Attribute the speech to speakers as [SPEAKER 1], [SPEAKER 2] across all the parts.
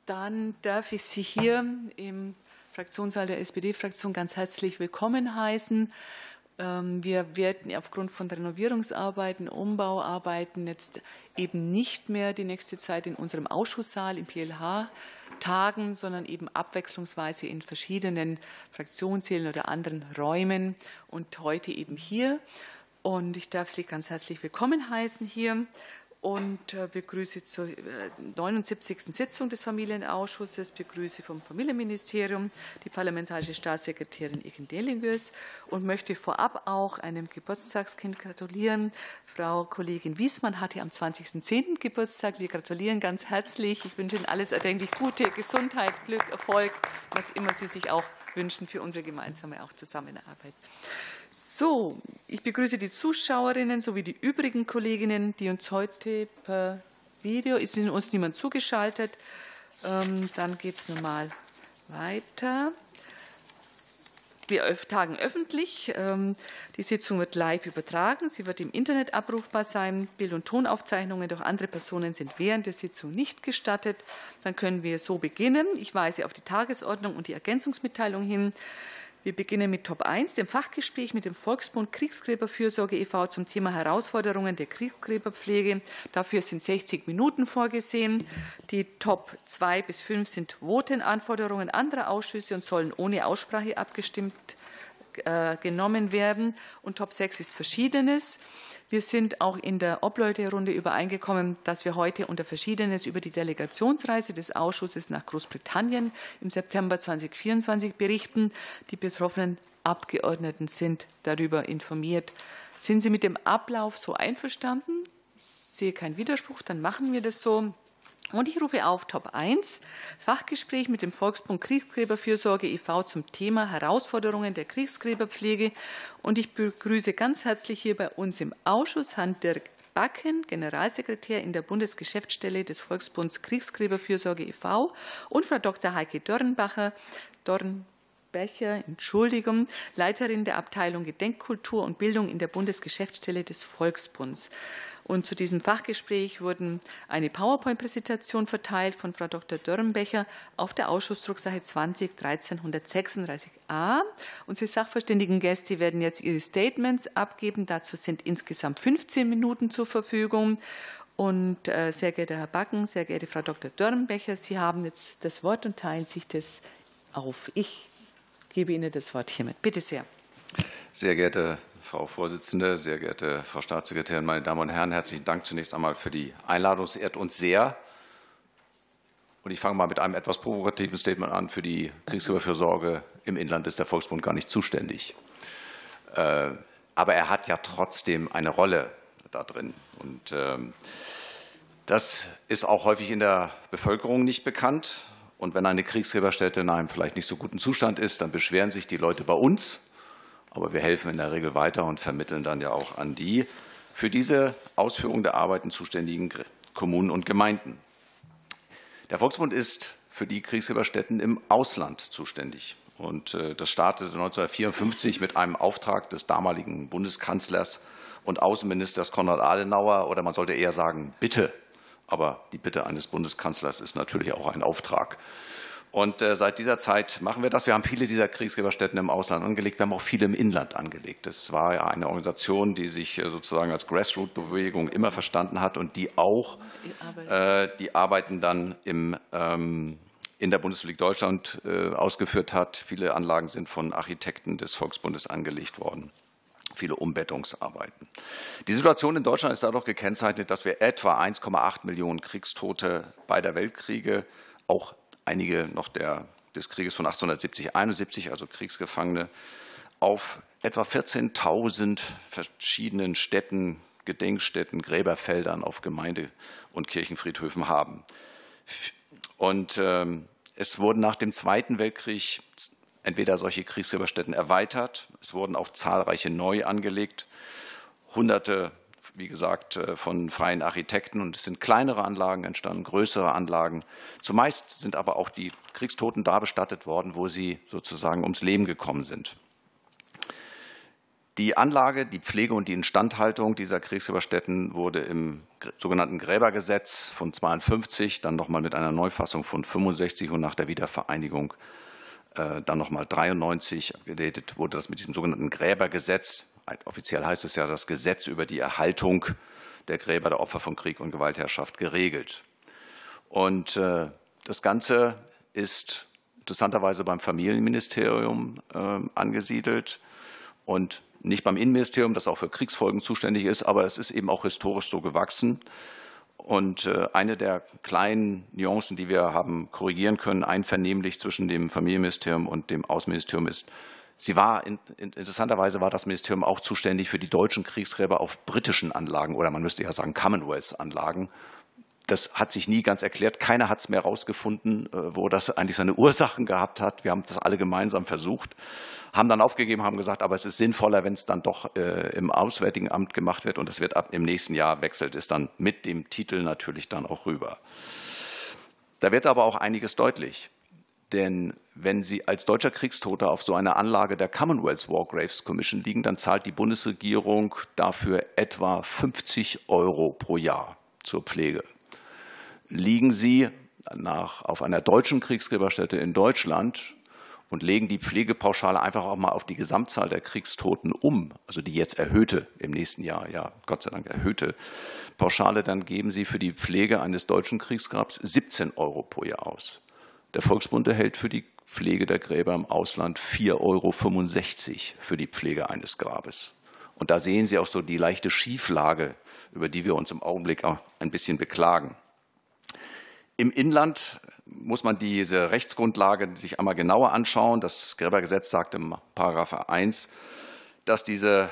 [SPEAKER 1] Dann darf ich Sie hier im Fraktionssaal der SPD-Fraktion ganz herzlich willkommen heißen. Wir werden aufgrund von Renovierungsarbeiten, Umbauarbeiten jetzt eben nicht mehr die nächste Zeit in unserem Ausschusssaal im PLH tagen, sondern eben abwechslungsweise in verschiedenen Fraktionssälen oder anderen Räumen und heute eben hier. Und ich darf Sie ganz herzlich willkommen heißen hier und begrüße zur 79. Sitzung des Familienausschusses, begrüße vom Familienministerium die parlamentarische Staatssekretärin Iken Delignös und möchte vorab auch einem Geburtstagskind gratulieren. Frau Kollegin Wiesmann hatte am 20.10. Geburtstag. Wir gratulieren ganz herzlich. Ich wünsche Ihnen alles erdenklich Gute, Gesundheit, Glück, Erfolg, was immer Sie sich auch wünschen für unsere gemeinsame auch Zusammenarbeit. So, ich begrüße die Zuschauerinnen sowie die übrigen Kolleginnen, die uns heute per Video, ist uns niemand zugeschaltet, dann geht es normal weiter. Wir tagen öffentlich. Die Sitzung wird live übertragen. Sie wird im Internet abrufbar sein. Bild- und Tonaufzeichnungen durch andere Personen sind während der Sitzung nicht gestattet. Dann können wir so beginnen. Ich weise auf die Tagesordnung und die Ergänzungsmitteilung hin. Wir beginnen mit Top 1, dem Fachgespräch mit dem Volksbund Kriegsgräberfürsorge e.V. zum Thema Herausforderungen der Kriegsgräberpflege. Dafür sind 60 Minuten vorgesehen. Die Top 2 bis 5 sind Votenanforderungen anderer Ausschüsse und sollen ohne Aussprache abgestimmt genommen werden. Und Top 6 ist Verschiedenes. Wir sind auch in der Obleuterunde übereingekommen, dass wir heute unter Verschiedenes über die Delegationsreise des Ausschusses nach Großbritannien im September 2024 berichten. Die betroffenen Abgeordneten sind darüber informiert. Sind Sie mit dem Ablauf so einverstanden? Ich sehe keinen Widerspruch, dann machen wir das so. Und ich rufe auf Top 1, Fachgespräch mit dem Volksbund Kriegsgräberfürsorge e.V. zum Thema Herausforderungen der Kriegsgräberpflege. Und ich begrüße ganz herzlich hier bei uns im Ausschuss Herrn Dirk Backen, Generalsekretär in der Bundesgeschäftsstelle des Volksbunds Kriegsgräberfürsorge e.V. und Frau Dr. Heike Dornbecher, Leiterin der Abteilung Gedenkkultur und Bildung in der Bundesgeschäftsstelle des Volksbunds. Und zu diesem Fachgespräch wurden eine PowerPoint-Präsentation verteilt von Frau Dr. Dörrenbecher auf der Ausschussdrucksache 20-1336a. Unsere Sachverständigengäste werden jetzt ihre Statements abgeben. Dazu sind insgesamt 15 Minuten zur Verfügung. Und sehr geehrter Herr Backen, sehr geehrte Frau Dr. Dörrenbecher, Sie haben jetzt das Wort und teilen sich das auf. Ich gebe Ihnen das Wort hiermit. Bitte sehr.
[SPEAKER 2] Sehr geehrte Frau Vorsitzende, sehr geehrte Frau Staatssekretärin, meine Damen und Herren, herzlichen Dank zunächst einmal für die Einladung. Es ehrt uns sehr. Und ich fange mal mit einem etwas provokativen Statement an. Für die Kriegsgräberfürsorge im Inland ist der Volksbund gar nicht zuständig. Aber er hat ja trotzdem eine Rolle da drin. Und das ist auch häufig in der Bevölkerung nicht bekannt. Und wenn eine Kriegsgräberstätte in einem vielleicht nicht so guten Zustand ist, dann beschweren sich die Leute bei uns. Aber wir helfen in der Regel weiter und vermitteln dann ja auch an die für diese Ausführung der Arbeiten zuständigen Kommunen und Gemeinden. Der Volksbund ist für die Kriegsgräberstätten im Ausland zuständig. Und das startete 1954 mit einem Auftrag des damaligen Bundeskanzlers und Außenministers Konrad Adenauer, oder man sollte eher sagen Bitte. Aber die Bitte eines Bundeskanzlers ist natürlich auch ein Auftrag. Und seit dieser Zeit machen wir das. Wir haben viele dieser Kriegsgräberstätten im Ausland angelegt. Wir haben auch viele im Inland angelegt. Das war ja eine Organisation, die sich sozusagen als Grassroot-Bewegung immer verstanden hat und die auch die Arbeiten dann in der Bundesrepublik Deutschland ausgeführt hat. Viele Anlagen sind von Architekten des Volksbundes angelegt worden. Viele Umbettungsarbeiten. Die Situation in Deutschland ist dadurch gekennzeichnet, dass wir etwa 1,8 Millionen Kriegstote beider Weltkriege, auch einige noch des Krieges von 1870-71, also Kriegsgefangene, auf etwa 14.000 verschiedenen Städten, Gedenkstätten, Gräberfeldern auf Gemeinde- und Kirchenfriedhöfen haben. Und es wurden nach dem Zweiten Weltkrieg entweder solche Kriegsgräberstätten erweitert, es wurden auch zahlreiche neu angelegt, Hunderte, wie gesagt, von freien Architekten, und es sind kleinere Anlagen entstanden, größere Anlagen. Zumeist sind aber auch die Kriegstoten da bestattet worden, wo sie sozusagen ums Leben gekommen sind. Die Anlage, die Pflege und die Instandhaltung dieser Kriegsgräberstätten wurde im sogenannten Gräbergesetz von 52, dann nochmal mit einer Neufassung von 65 und nach der Wiedervereinigung dann nochmal 93 abgedatet, wurde das mit diesem sogenannten Gräbergesetz, offiziell heißt es ja das Gesetz über die Erhaltung der Gräber der Opfer von Krieg und Gewaltherrschaft, geregelt. Und das Ganze ist interessanterweise beim Familienministerium angesiedelt und nicht beim Innenministerium, das auch für Kriegsfolgen zuständig ist, aber es ist eben auch historisch so gewachsen. Und eine der kleinen Nuancen, die wir haben korrigieren können, einvernehmlich zwischen dem Familienministerium und dem Außenministerium ist, interessanterweise war das Ministerium auch zuständig für die deutschen Kriegsgräber auf britischen Anlagen oder man müsste ja sagen Commonwealth-Anlagen. Das hat sich nie ganz erklärt. Keiner hat es mehr herausgefunden, wo das eigentlich seine Ursachen gehabt hat. Wir haben das alle gemeinsam versucht, haben dann aufgegeben, haben gesagt, aber es ist sinnvoller, wenn es dann doch im Auswärtigen Amt gemacht wird und es wird ab im nächsten Jahr wechselt es dann mit dem Titel natürlich dann auch rüber. Da wird aber auch einiges deutlich. Denn wenn Sie als deutscher Kriegstoter auf so einer Anlage der Commonwealth War Graves Commission liegen, dann zahlt die Bundesregierung dafür etwa 50 € pro Jahr zur Pflege. Liegen Sie auf einer deutschen Kriegsgräberstätte in Deutschland und legen die Pflegepauschale einfach auch mal auf die Gesamtzahl der Kriegstoten um, also die jetzt erhöhte im nächsten Jahr, ja Gott sei Dank erhöhte Pauschale, dann geben Sie für die Pflege eines deutschen Kriegsgrabs 17 € pro Jahr aus. Der Volksbund erhält für die Pflege der Gräber im Ausland 4,65 € für die Pflege eines Grabes. Und da sehen Sie auch so die leichte Schieflage, über die wir uns im Augenblick auch ein bisschen beklagen. Im Inland muss man diese Rechtsgrundlage sich einmal genauer anschauen. Das Gräbergesetz sagt im Paragraph 1, dass diese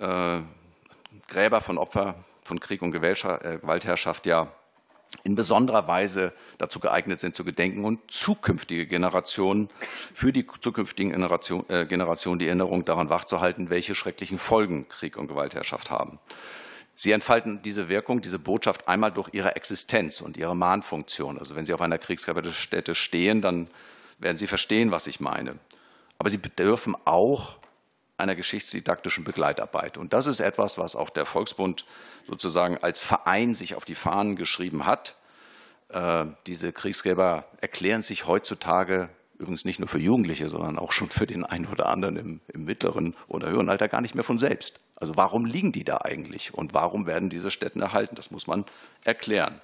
[SPEAKER 2] Gräber von Opfern von Krieg und Gewaltherrschaft ja in besonderer Weise dazu geeignet sind, zu gedenken und zukünftige Generationen, für die zukünftigen Generationen die Erinnerung daran wachzuhalten, welche schrecklichen Folgen Krieg und Gewaltherrschaft haben. Sie entfalten diese Wirkung, diese Botschaft einmal durch ihre Existenz und ihre Mahnfunktion. Also wenn Sie auf einer Kriegsgräberstätte stehen, dann werden Sie verstehen, was ich meine. Aber sie bedürfen auch einer geschichtsdidaktischen Begleitarbeit. Und das ist etwas, was auch der Volksbund sozusagen als Verein sich auf die Fahnen geschrieben hat. Diese Kriegsgräber erklären sich heutzutage übrigens nicht nur für Jugendliche, sondern auch schon für den einen oder anderen im mittleren oder höheren Alter gar nicht mehr von selbst. Also warum liegen die da eigentlich und warum werden diese Stätten erhalten? Das muss man erklären.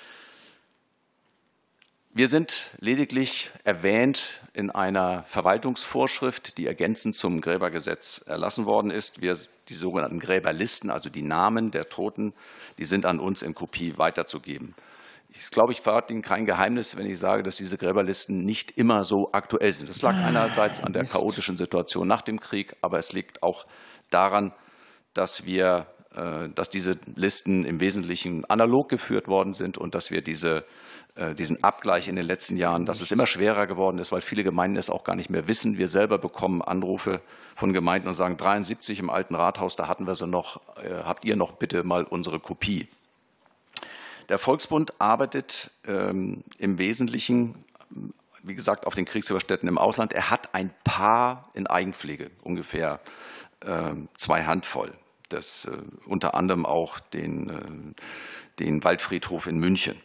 [SPEAKER 2] Wir sind lediglich erwähnt in einer Verwaltungsvorschrift, die ergänzend zum Gräbergesetz erlassen worden ist. Die sogenannten Gräberlisten, also die Namen der Toten, die sind an uns in Kopie weiterzugeben. Ich glaube, ich verrate Ihnen kein Geheimnis, wenn ich sage, dass diese Gräberlisten nicht immer so aktuell sind. Das lag einerseits an der chaotischen Situation nach dem Krieg, aber es liegt auch daran, dass diese Listen im Wesentlichen analog geführt worden sind und dass wir diesen Abgleich in den letzten Jahren, dass es immer schwerer geworden ist, weil viele Gemeinden es auch gar nicht mehr wissen. Wir selber bekommen Anrufe von Gemeinden und sagen, 73 im alten Rathaus, da hatten wir sie noch, habt ihr noch bitte mal unsere Kopie? Der Volksbund arbeitet im Wesentlichen, wie gesagt, auf den Kriegsgräberstätten im Ausland. Er hat ein paar in Eigenpflege, ungefähr 2 Handvoll. Das unter anderem auch den Waldfriedhof in München.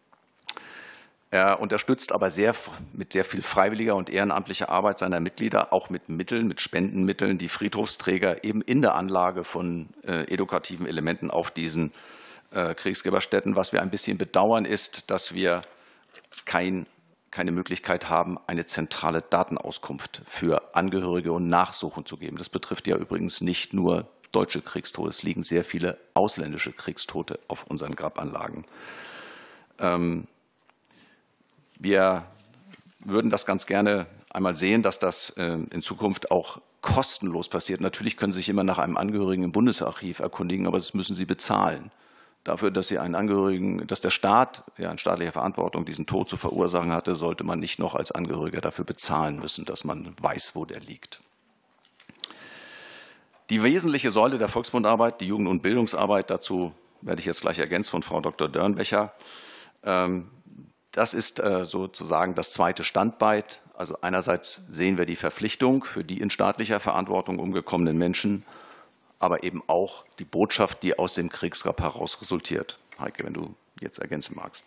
[SPEAKER 2] Er unterstützt aber mit sehr viel freiwilliger und ehrenamtlicher Arbeit seiner Mitglieder, auch mit Mitteln, mit Spendenmitteln, die Friedhofsträger eben in der Anlage von edukativen Elementen auf diesen Kriegsgräberstätten. Was wir ein bisschen bedauern, ist, dass wir keine Möglichkeit haben, eine zentrale Datenauskunft für Angehörige und Nachsuchen zu geben. Das betrifft ja übrigens nicht nur deutsche Kriegstote, es liegen sehr viele ausländische Kriegstote auf unseren Grabanlagen. Wir würden das ganz gerne einmal sehen, dass das in Zukunft auch kostenlos passiert. Natürlich können Sie sich immer nach einem Angehörigen im Bundesarchiv erkundigen, aber das müssen Sie bezahlen. Dafür, dass Sie einen Angehörigen, dass der Staat ja in staatlicher Verantwortung diesen Tod zu verursachen hatte, sollte man nicht noch als Angehöriger dafür bezahlen müssen, dass man weiß, wo der liegt. Die wesentliche Säule der Volksbundarbeit, die Jugend- und Bildungsarbeit, dazu werde ich jetzt gleich ergänzt von Frau Dr. Dörnbecher. Das ist sozusagen das zweite Standbein. Also einerseits sehen wir die Verpflichtung für die in staatlicher Verantwortung umgekommenen Menschen aber eben auch die Botschaft, die aus dem Kriegsgrab heraus resultiert. Heike, wenn du jetzt ergänzen magst.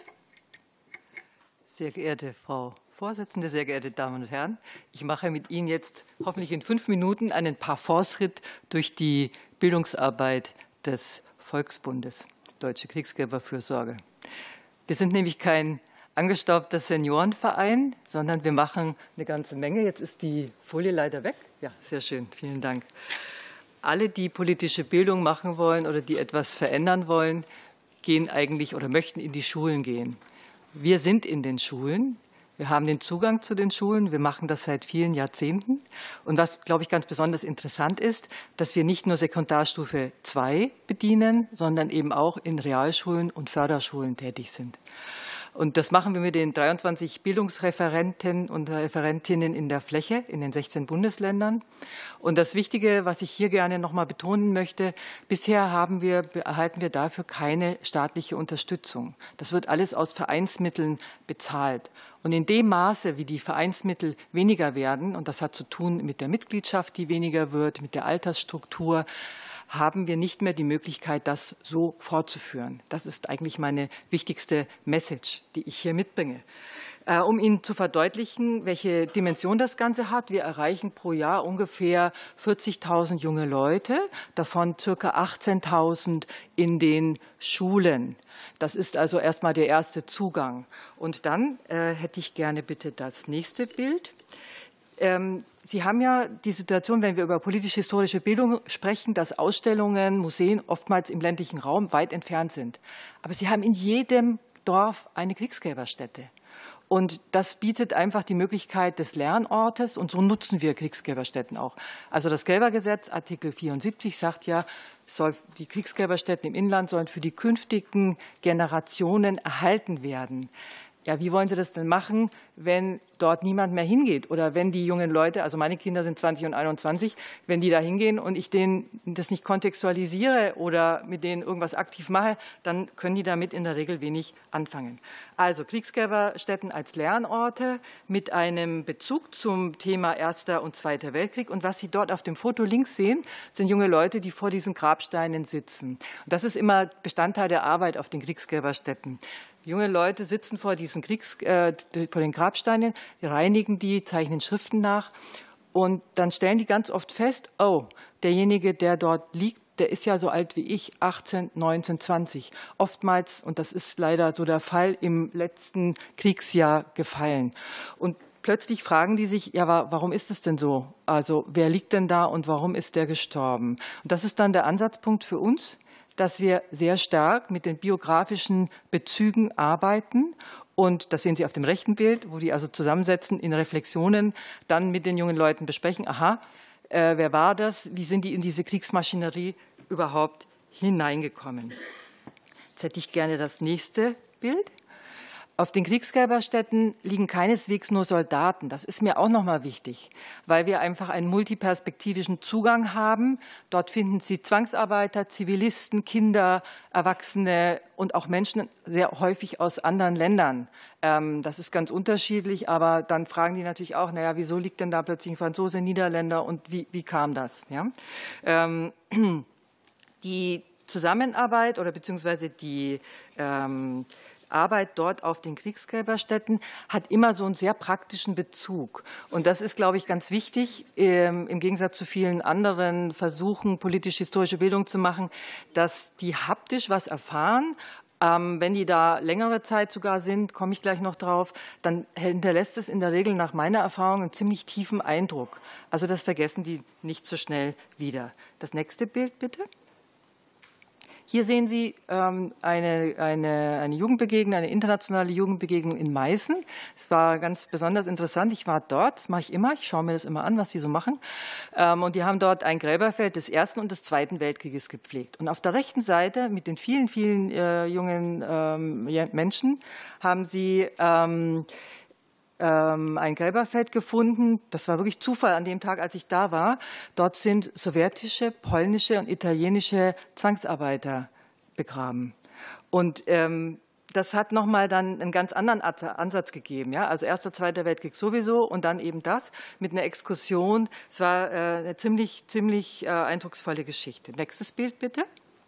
[SPEAKER 3] Sehr geehrte Frau Vorsitzende, sehr geehrte Damen und Herren, ich mache mit Ihnen jetzt hoffentlich in 5 Minuten einen Parforce-Ritt durch die Bildungsarbeit des Volksbundes, Deutsche Kriegsgräberfürsorge. Wir sind nämlich kein angestaubter Seniorenverein, sondern wir machen eine ganze Menge. Jetzt ist die Folie leider weg. Ja, sehr schön, vielen Dank. Alle, die politische Bildung machen wollen oder die etwas verändern wollen, gehen eigentlich oder möchten in die Schulen gehen. Wir sind in den Schulen. Wir haben den Zugang zu den Schulen. Wir machen das seit vielen Jahrzehnten. Und was, glaube ich, ganz besonders interessant ist, dass wir nicht nur Sekundarstufe 2 bedienen, sondern eben auch in Realschulen und Förderschulen tätig sind. Und das machen wir mit den 23 Bildungsreferenten und Referentinnen in der Fläche in den 16 Bundesländern. Und das Wichtige, was ich hier gerne noch mal betonen möchte, bisher erhalten wir dafür keine staatliche Unterstützung. Das wird alles aus Vereinsmitteln bezahlt. Und in dem Maße, wie die Vereinsmittel weniger werden, und das hat zu tun mit der Mitgliedschaft, die weniger wird, mit der Altersstruktur, haben wir nicht mehr die Möglichkeit, das so fortzuführen. Das ist eigentlich meine wichtigste Message, die ich hier mitbringe. Um Ihnen zu verdeutlichen, welche Dimension das Ganze hat, wir erreichen pro Jahr ungefähr 40.000 junge Leute, davon ca. 18.000 in den Schulen. Das ist also erstmal der erste Zugang. Und dann hätte ich gerne bitte das nächste Bild. Sie haben ja die Situation, wenn wir über politisch-historische Bildung sprechen, dass Ausstellungen, Museen oftmals im ländlichen Raum weit entfernt sind. Aber Sie haben in jedem Dorf eine Kriegsgräberstätte. Und das bietet einfach die Möglichkeit des Lernortes, und so nutzen wir Kriegsgräberstätten auch. Also das Gräbergesetz, Artikel 74, sagt ja, die Kriegsgräberstätten im Inland sollen für die künftigen Generationen erhalten werden. Ja, wie wollen Sie das denn machen, wenn dort niemand mehr hingeht? Oder wenn die jungen Leute, also meine Kinder sind 20 und 21, wenn die da hingehen und ich denen das nicht kontextualisiere oder mit denen irgendwas aktiv mache, dann können die damit in der Regel wenig anfangen. Also Kriegsgräberstätten als Lernorte mit einem Bezug zum Thema Erster und Zweiter Weltkrieg. Und was Sie dort auf dem Foto links sehen, sind junge Leute, die vor diesen Grabsteinen sitzen. Und das ist immer Bestandteil der Arbeit auf den Kriegsgräberstätten. Junge Leute sitzen vor den Grabsteinen, reinigen die, zeichnen Schriften nach und dann stellen die ganz oft fest, oh, derjenige, der dort liegt, der ist ja so alt wie ich, 18, 19, 20. Oftmals, und das ist leider so der Fall, im letzten Kriegsjahr gefallen. Und plötzlich fragen die sich, ja, warum ist es denn so? Also wer liegt denn da und warum ist der gestorben? Und das ist dann der Ansatzpunkt für uns, dass wir sehr stark mit den biografischen Bezügen arbeiten. Und das sehen Sie auf dem rechten Bild, wo die also zusammensetzen in Reflexionen, dann mit den jungen Leuten besprechen, aha, wer war das? Wie sind die in diese Kriegsmaschinerie überhaupt hineingekommen? Jetzt hätte ich gerne das nächste Bild. Auf den Kriegsgräberstätten liegen keineswegs nur Soldaten. Das ist mir auch noch mal wichtig, weil wir einfach einen multiperspektivischen Zugang haben. Dort finden Sie Zwangsarbeiter, Zivilisten, Kinder, Erwachsene und auch Menschen sehr häufig aus anderen Ländern. Das ist ganz unterschiedlich, aber dann fragen die natürlich auch, naja, wieso liegt denn da plötzlich ein Franzose, Niederländer und wie kam das? Ja? Die Zusammenarbeit oder beziehungsweise die Arbeit dort auf den Kriegsgräberstätten hat immer so einen sehr praktischen Bezug. Und das ist, glaube ich, ganz wichtig, im Gegensatz zu vielen anderen Versuchen, politisch-historische Bildung zu machen, dass die haptisch was erfahren. Wenn die da längere Zeit sogar sind, komme ich gleich noch drauf, dann hinterlässt es in der Regel nach meiner Erfahrung einen ziemlich tiefen Eindruck. Also das vergessen die nicht so schnell wieder. Das nächste Bild bitte. Hier sehen Sie eine Jugendbegegnung, eine internationale Jugendbegegnung in Meißen. Es war ganz besonders interessant. Ich war dort, das mache ich immer, ich schaue mir das immer an, was die so machen. Und die haben dort ein Gräberfeld des Ersten und des Zweiten Weltkrieges gepflegt. Und auf der rechten Seite mit den vielen, vielen jungen Menschen haben sie ein Gräberfeld gefunden. Das war wirklich Zufall an dem Tag, als ich da war. Dort sind sowjetische, polnische und italienische Zwangsarbeiter begraben. Und das hat nochmal dann einen ganz anderen Ansatz gegeben. Ja? Also Erster, Zweiter Weltkrieg sowieso und dann eben das mit einer Exkursion. Es war eine ziemlich eindrucksvolle Geschichte. Nächstes Bild bitte.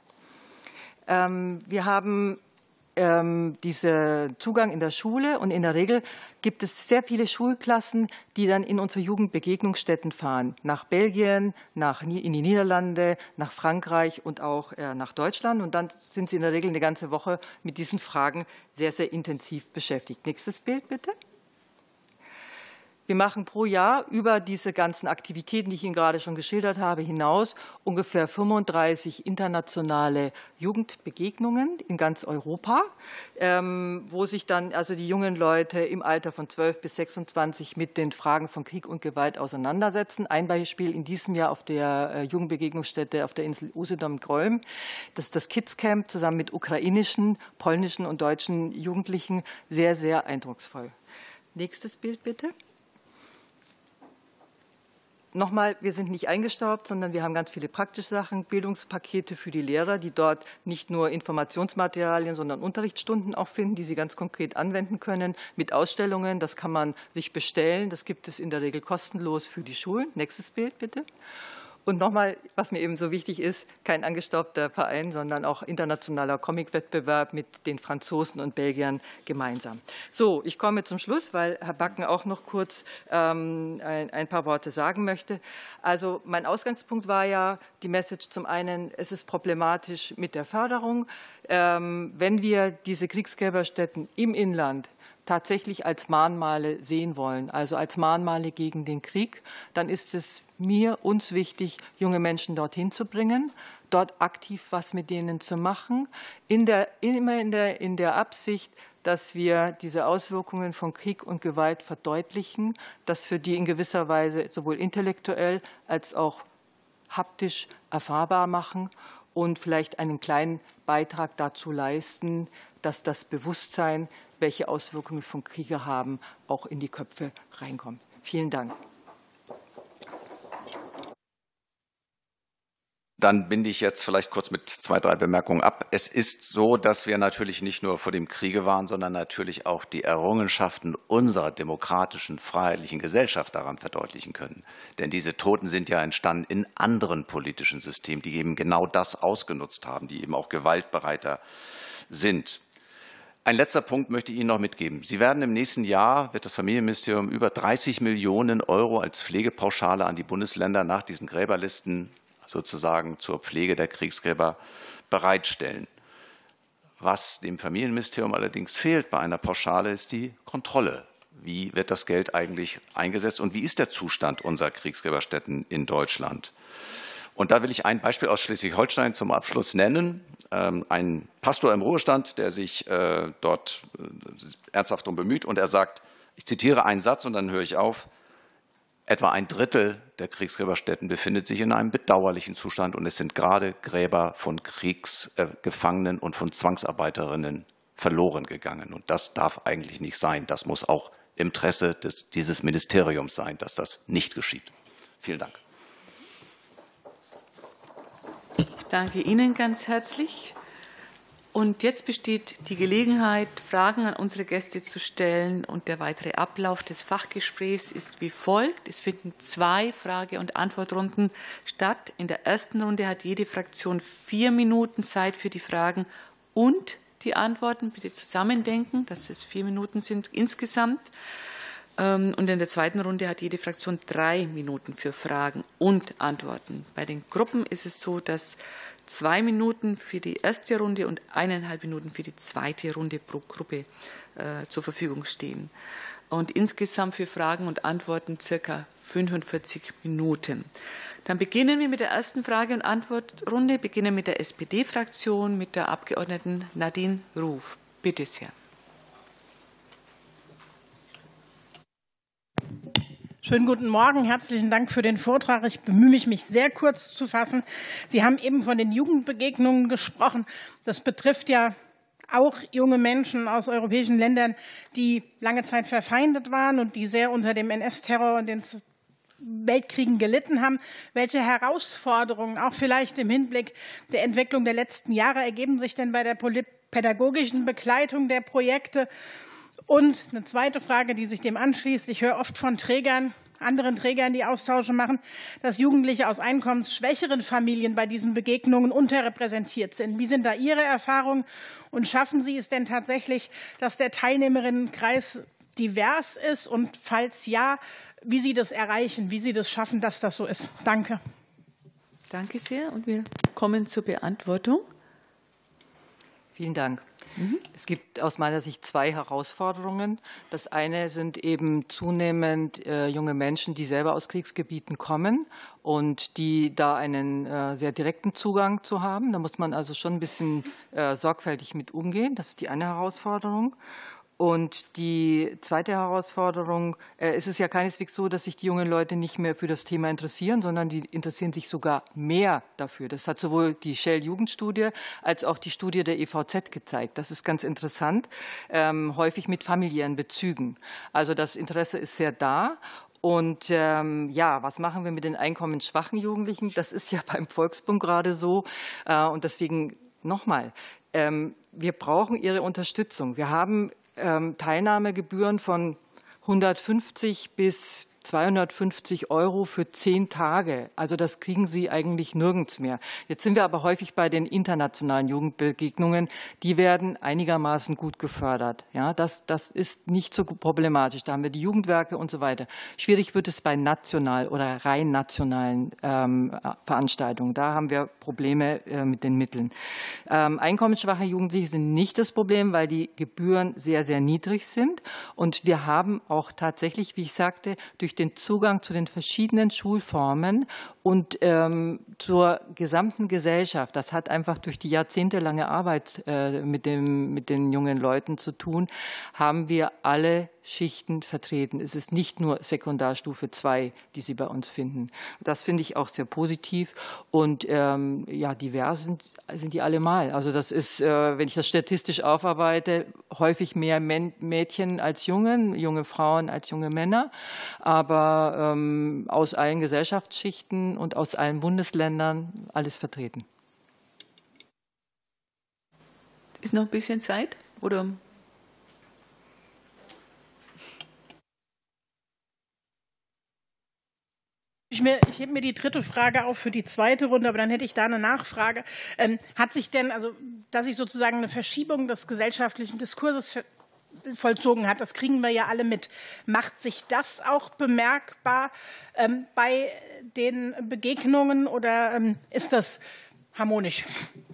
[SPEAKER 3] Wir haben diesen Zugang in der Schule und in der Regel gibt es sehr viele Schulklassen, die dann in unsere Jugendbegegnungsstätten fahren, nach Belgien, in die Niederlande, nach Frankreich und auch nach Deutschland und dann sind sie in der Regel eine ganze Woche mit diesen Fragen sehr, sehr intensiv beschäftigt. Nächstes Bild bitte. Wir machen pro Jahr über diese ganzen Aktivitäten, die ich Ihnen gerade schon geschildert habe, hinaus ungefähr 35 internationale Jugendbegegnungen in ganz Europa, wo sich dann also die jungen Leute im Alter von 12 bis 26 mit den Fragen von Krieg und Gewalt auseinandersetzen. Ein Beispiel in diesem Jahr auf der Jugendbegegnungsstätte auf der Insel Usedom-Grolm. Das ist das Kids Camp zusammen mit ukrainischen, polnischen und deutschen Jugendlichen. Sehr, sehr eindrucksvoll. Nächstes Bild bitte. Nochmal, wir sind nicht eingestaubt, sondern wir haben ganz viele praktische Sachen, Bildungspakete für die Lehrer, die dort nicht nur Informationsmaterialien, sondern Unterrichtsstunden auch finden, die sie ganz konkret anwenden können, mit Ausstellungen. Das kann man sich bestellen. Das gibt es in der Regel kostenlos für die Schulen. Nächstes Bild, bitte. Und nochmal, was mir eben so wichtig ist, kein angestaubter Verein, sondern auch internationaler Comicwettbewerb mit den Franzosen und Belgiern gemeinsam. So, ich komme zum Schluss, weil Herr Backen auch noch kurz ein paar Worte sagen möchte. Also mein Ausgangspunkt war ja die Message zum einen, es ist problematisch mit der Förderung. Wenn wir diese Kriegsgräberstätten im Inland tatsächlich als Mahnmale sehen wollen, also als Mahnmale gegen den Krieg, dann ist es uns wichtig, junge Menschen dorthin zu bringen, dort aktiv was mit denen zu machen, immer in der Absicht, dass wir diese Auswirkungen von Krieg und Gewalt verdeutlichen, das für die in gewisser Weise sowohl intellektuell als auch haptisch erfahrbar machen und vielleicht einen kleinen Beitrag dazu leisten, dass das Bewusstsein, welche Auswirkungen von Kriege haben, auch in die Köpfe reinkommt. Vielen Dank.
[SPEAKER 2] Dann binde ich jetzt vielleicht kurz mit 2, 3 Bemerkungen ab. Es ist so, dass wir natürlich nicht nur vor dem Kriege waren, sondern natürlich auch die Errungenschaften unserer demokratischen, freiheitlichen Gesellschaft daran verdeutlichen können. Denn diese Toten sind ja entstanden in anderen politischen Systemen, die eben genau das ausgenutzt haben, die eben auch gewaltbereiter sind. Ein letzter Punkt möchte ich Ihnen noch mitgeben. Sie werden im nächsten Jahr, wird das Familienministerium über 30 Millionen € als Pflegepauschale an die Bundesländer nach diesen Gräberlisten sozusagen zur Pflege der Kriegsgräber bereitstellen. Was dem Familienministerium allerdings fehlt bei einer Pauschale, ist die Kontrolle. Wie wird das Geld eigentlich eingesetzt und wie ist der Zustand unserer Kriegsgräberstätten in Deutschland? Und da will ich ein Beispiel aus Schleswig-Holstein zum Abschluss nennen. Ein Pastor im Ruhestand, der sich dort ernsthaft darum bemüht, und er sagt, ich zitiere einen Satz und dann höre ich auf, etwa 1/3 der Kriegsgräberstätten befindet sich in einem bedauerlichen Zustand und es sind gerade Gräber von Kriegsgefangenen und von Zwangsarbeiterinnen verloren gegangen. Und das darf eigentlich nicht sein. Das muss auch im Interesse dieses Ministeriums sein, dass das nicht geschieht. Vielen Dank.
[SPEAKER 1] Ich danke Ihnen ganz herzlich. Und jetzt besteht die Gelegenheit, Fragen an unsere Gäste zu stellen. Und der weitere Ablauf des Fachgesprächs ist wie folgt. Es finden 2 Frage- und Antwortrunden statt. In der ersten Runde hat jede Fraktion 4 Minuten Zeit für die Fragen und die Antworten. Bitte zusammendenken, dass es 4 Minuten sind insgesamt. Und in der zweiten Runde hat jede Fraktion 3 Minuten für Fragen und Antworten. Bei den Gruppen ist es so, dass 2 Minuten für die erste Runde und 1,5 Minuten für die zweite Runde pro Gruppe zur Verfügung stehen. Und insgesamt für Fragen und Antworten circa 45 Minuten. Dann beginnen wir mit der ersten Frage- und Antwortrunde. Beginnen mit der SPD-Fraktion, mit der Abgeordneten Nadine Ruf. Bitte sehr.
[SPEAKER 4] Schönen guten Morgen, herzlichen Dank für den Vortrag. Ich bemühe mich sehr kurz zu fassen. Sie haben eben von den Jugendbegegnungen gesprochen. Das betrifft ja auch junge Menschen aus europäischen Ländern, die lange Zeit verfeindet waren und die sehr unter dem NS-Terror und den Weltkriegen gelitten haben. Welche Herausforderungen, auch vielleicht im Hinblick der Entwicklung der letzten Jahre, ergeben sich denn bei der pädagogischen Begleitung der Projekte? Und eine zweite Frage, die sich dem anschließt. Ich höre oft von anderen Trägern, die Austausche machen, dass Jugendliche aus einkommensschwächeren Familien bei diesen Begegnungen unterrepräsentiert sind. Wie sind da Ihre Erfahrungen? Und schaffen Sie es denn tatsächlich, dass der Teilnehmerinnenkreis divers ist? Und falls ja, wie Sie das erreichen, wie Sie das schaffen, dass das so ist? Danke.
[SPEAKER 1] Danke sehr. Und wir kommen zur Beantwortung.
[SPEAKER 3] Vielen Dank. Es gibt aus meiner Sicht zwei Herausforderungen. Das eine sind eben zunehmend junge Menschen, die selber aus Kriegsgebieten kommen und die da einen sehr direkten Zugang zu haben. Da muss man also schon ein bisschen sorgfältig mit umgehen. Das ist die eine Herausforderung. Und die zweite Herausforderung, es ist ja keineswegs so, dass sich die jungen Leute nicht mehr für das Thema interessieren, sondern die interessieren sich sogar mehr dafür. Das hat sowohl die Shell-Jugendstudie als auch die Studie der EVZ gezeigt. Das ist ganz interessant, häufig mit familiären Bezügen. Also das Interesse ist sehr da. Und ja, was machen wir mit den einkommensschwachen Jugendlichen? Das ist ja beim Volksbund gerade so. Und deswegen nochmal, wir brauchen Ihre Unterstützung. Wir haben Teilnahmegebühren von 150 bis 250 € für 10 Tage. Also das kriegen Sie eigentlich nirgends mehr. Jetzt sind wir aber häufig bei den internationalen Jugendbegegnungen. Die werden einigermaßen gut gefördert. Ja, das ist nicht so problematisch. Da haben wir die Jugendwerke und so weiter. Schwierig wird es bei national oder rein nationalen Veranstaltungen. Da haben wir Probleme mit den Mitteln. Einkommensschwache Jugendliche sind nicht das Problem, weil die Gebühren sehr, sehr niedrig sind. Und wir haben auch tatsächlich, wie ich sagte, durch den Zugang zu den verschiedenen Schulformen und zur gesamten Gesellschaft. Das hat einfach durch die jahrzehntelange Arbeit mit den jungen Leuten zu tun, haben wir alle Schichten vertreten. Es ist nicht nur Sekundarstufe 2, die Sie bei uns finden. Das finde ich auch sehr positiv. Und ja, divers sind die allemal. Also das ist, wenn ich das statistisch aufarbeite, häufig mehr Mädchen als Jungen, junge Frauen als junge Männer. Aber aus allen Gesellschaftsschichten und aus allen Bundesländern alles vertreten.
[SPEAKER 1] Ist noch ein bisschen Zeit? Oder?
[SPEAKER 4] Ich hebe mir die dritte Frage auf für die zweite Runde, aber dann hätte ich da eine Nachfrage. Hat sich denn, also dass sich sozusagen eine Verschiebung des gesellschaftlichen Diskurses vollzogen hat, das kriegen wir ja alle mit. Macht sich das auch bemerkbar bei den Begegnungen oder ist das harmonisch?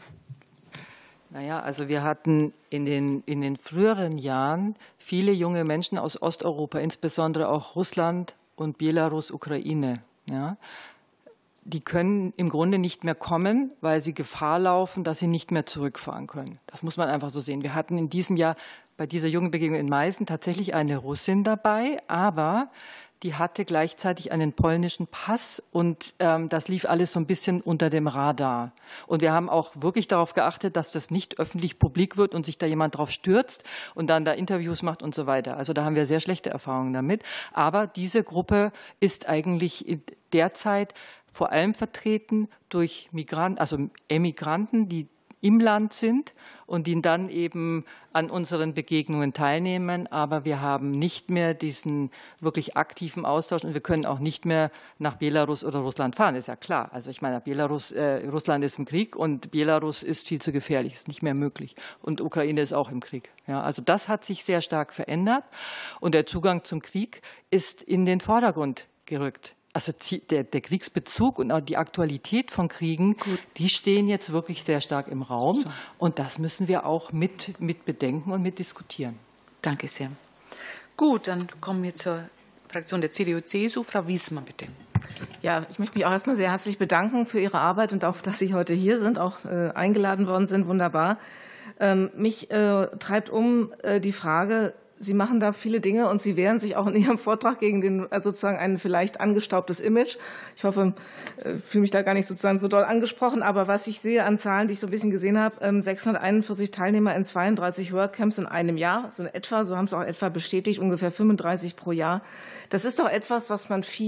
[SPEAKER 3] Naja, also wir hatten in den früheren Jahren viele junge Menschen aus Osteuropa, insbesondere auch Russland und Belarus, Ukraine. Ja, die können im Grunde nicht mehr kommen, weil sie Gefahr laufen, dass sie nicht mehr zurückfahren können. Das muss man einfach so sehen. Wir hatten in diesem Jahr bei dieser Jugendbegegnung in Meißen tatsächlich eine Russin dabei, aber die hatte gleichzeitig einen polnischen Pass und das lief alles so ein bisschen unter dem Radar. Und wir haben auch wirklich darauf geachtet, dass das nicht öffentlich publik wird und sich da jemand drauf stürzt und dann da Interviews macht und so weiter. Also da haben wir sehr schlechte Erfahrungen damit. Aber diese Gruppe ist eigentlich derzeit vor allem vertreten durch Migranten, also Emigranten, die im Land sind und die dann eben an unseren Begegnungen teilnehmen. Aber wir haben nicht mehr diesen wirklich aktiven Austausch und wir können auch nicht mehr nach Belarus oder Russland fahren, ist ja klar. Also ich meine, Russland ist im Krieg und Belarus ist viel zu gefährlich, ist nicht mehr möglich. Und Ukraine ist auch im Krieg. Ja, also das hat sich sehr stark verändert und der Zugang zum Krieg ist in den Vordergrund gerückt. Also der Kriegsbezug und auch die Aktualität von Kriegen, die stehen jetzt wirklich sehr stark im Raum. Und das müssen wir auch mit bedenken und mit diskutieren.
[SPEAKER 1] Danke sehr. Gut, dann kommen wir zur Fraktion der CDU-CSU. Frau Wiesmann, bitte.
[SPEAKER 5] Ja, ich möchte mich auch erstmal sehr herzlich bedanken für Ihre Arbeit und auch, dass Sie heute hier sind, auch eingeladen worden sind. Wunderbar. Mich treibt die Frage, Sie machen da viele Dinge und Sie wehren sich auch in Ihrem Vortrag gegen sozusagen ein vielleicht angestaubtes Image. Ich hoffe, ich fühle mich da gar nicht sozusagen so doll angesprochen, aber was ich sehe an Zahlen, die ich so ein bisschen gesehen habe, 641 Teilnehmer in 32 WorkCamps in einem Jahr, so haben es auch etwa bestätigt, ungefähr 35 pro Jahr. Das ist doch etwas, was man viel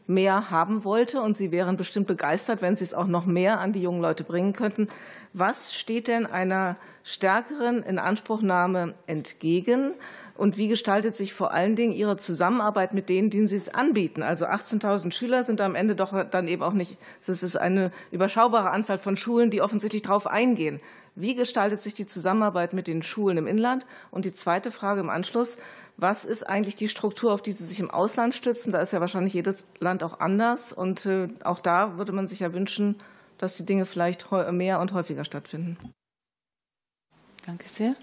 [SPEAKER 5] mehr haben wollte und Sie wären bestimmt begeistert, wenn Sie es auch noch mehr an die jungen Leute bringen könnten. Was steht denn einer stärkeren Inanspruchnahme entgegen? Und wie gestaltet sich vor allen Dingen Ihre Zusammenarbeit mit denen, denen Sie es anbieten? Also 18.000 Schüler sind am Ende doch dann eben auch nicht, es ist eine überschaubare Anzahl von Schulen, die offensichtlich darauf eingehen. Wie gestaltet sich die Zusammenarbeit mit den Schulen im Inland? Und die zweite Frage im Anschluss, was ist eigentlich die Struktur, auf die Sie sich im Ausland stützen? Da ist ja wahrscheinlich jedes Land auch anders. Und auch da würde man sich ja wünschen, dass die Dinge vielleicht mehr und häufiger stattfinden.
[SPEAKER 1] Danke sehr.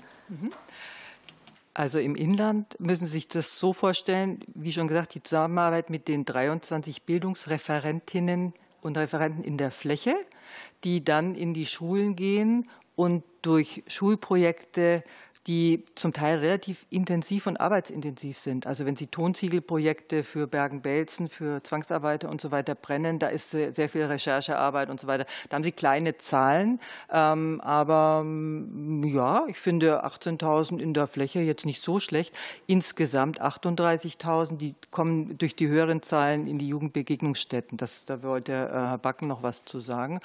[SPEAKER 3] Also im Inland müssen Sie sich das so vorstellen, wie schon gesagt, die Zusammenarbeit mit den 23 Bildungsreferentinnen und Referenten in der Fläche, die dann in die Schulen gehen und durch Schulprojekte, die zum Teil relativ intensiv und arbeitsintensiv sind. Also wenn Sie Tonziegelprojekte für Bergen-Belsen, für Zwangsarbeiter und so weiter brennen, da ist sehr viel Recherchearbeit und so weiter. Da haben Sie kleine Zahlen, aber ja, ich finde 18.000 in der Fläche jetzt nicht so schlecht. Insgesamt 38.000, die kommen durch die höheren Zahlen in die Jugendbegegnungsstätten. Da wollte Herr Backen noch was zu sagen.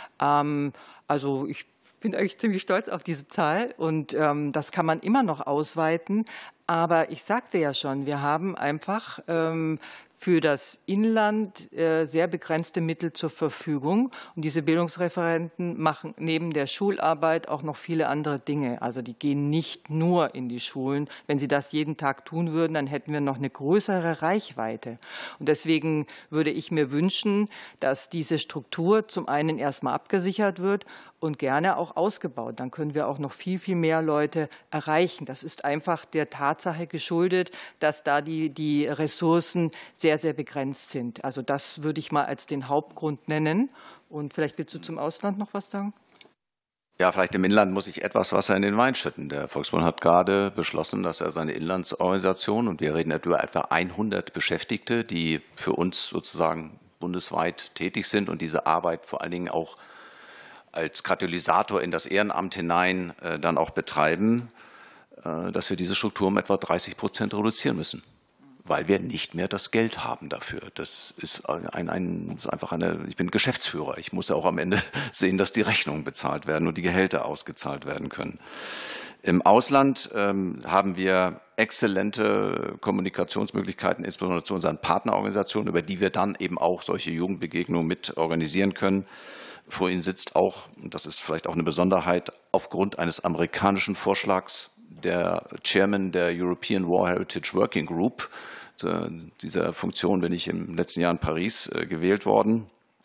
[SPEAKER 3] Also ich bin eigentlich ziemlich stolz auf diese Zahl und das kann man immer noch ausweiten. Aber ich sagte ja schon, wir haben einfach für das Inland sehr begrenzte Mittel zur Verfügung. Und diese Bildungsreferenten machen neben der Schularbeit auch noch viele andere Dinge. Also die gehen nicht nur in die Schulen. Wenn sie das jeden Tag tun würden, dann hätten wir noch eine größere Reichweite. Und deswegen würde ich mir wünschen, dass diese Struktur zum einen erstmal abgesichert wird und gerne auch ausgebaut. Dann können wir auch noch viel, viel mehr Leute erreichen. Das ist einfach der Tatsache geschuldet, dass da die Ressourcen sehr, sehr begrenzt sind. Also das würde ich mal als den Hauptgrund nennen. Und vielleicht willst du zum Ausland noch was sagen?
[SPEAKER 2] Ja, vielleicht im Inland muss ich etwas Wasser in den Wein schütten. Der Volksbund hat gerade beschlossen, dass er seine Inlandsorganisation, und wir reden über etwa 100 Beschäftigte, die für uns sozusagen bundesweit tätig sind und diese Arbeit vor allen Dingen auch als Katalysator in das Ehrenamt hinein dann auch betreiben, dass wir diese Struktur um etwa 30% reduzieren müssen, weil wir nicht mehr das Geld haben dafür. Das ist einfach ich bin Geschäftsführer. Ich muss ja auch am Ende sehen, dass die Rechnungen bezahlt werden und die Gehälter ausgezahlt werden können. Im Ausland haben wir exzellente Kommunikationsmöglichkeiten, insbesondere zu unseren Partnerorganisationen, über die wir dann eben auch solche Jugendbegegnungen mit organisieren können. Vor Ihnen sitzt auch, und das ist vielleicht auch eine Besonderheit, aufgrund eines amerikanischen Vorschlags der Chairman der European War Heritage Working Group. Dieser Funktion bin ich im letzten Jahr in Paris gewählt worden.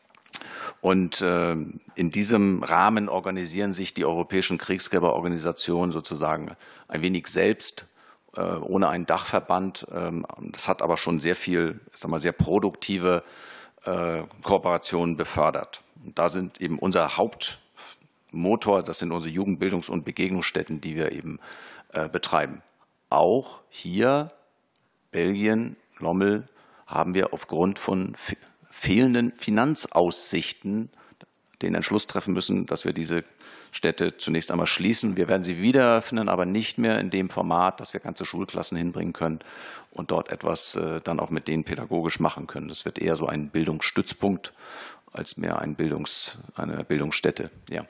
[SPEAKER 2] Und in diesem Rahmen organisieren sich die europäischen Kriegsgräberorganisationen sozusagen ein wenig selbst, ohne einen Dachverband. Das hat aber schon sehr viel, sehr produktive Kooperationen befördert. Und da sind eben unser Hauptmotor, das sind unsere Jugendbildungs- und Begegnungsstätten, die wir eben betreiben. Auch hier, Belgien, Lommel, haben wir aufgrund von fehlenden Finanzaussichten den Entschluss treffen müssen, dass wir diese Städte zunächst einmal schließen. Wir werden sie wieder eröffnen, aber nicht mehr in dem Format, dass wir ganze Schulklassen hinbringen können und dort etwas dann auch mit denen pädagogisch machen können. Das wird eher so ein Bildungsstützpunkt als mehr eine Bildungsstätte. Ja.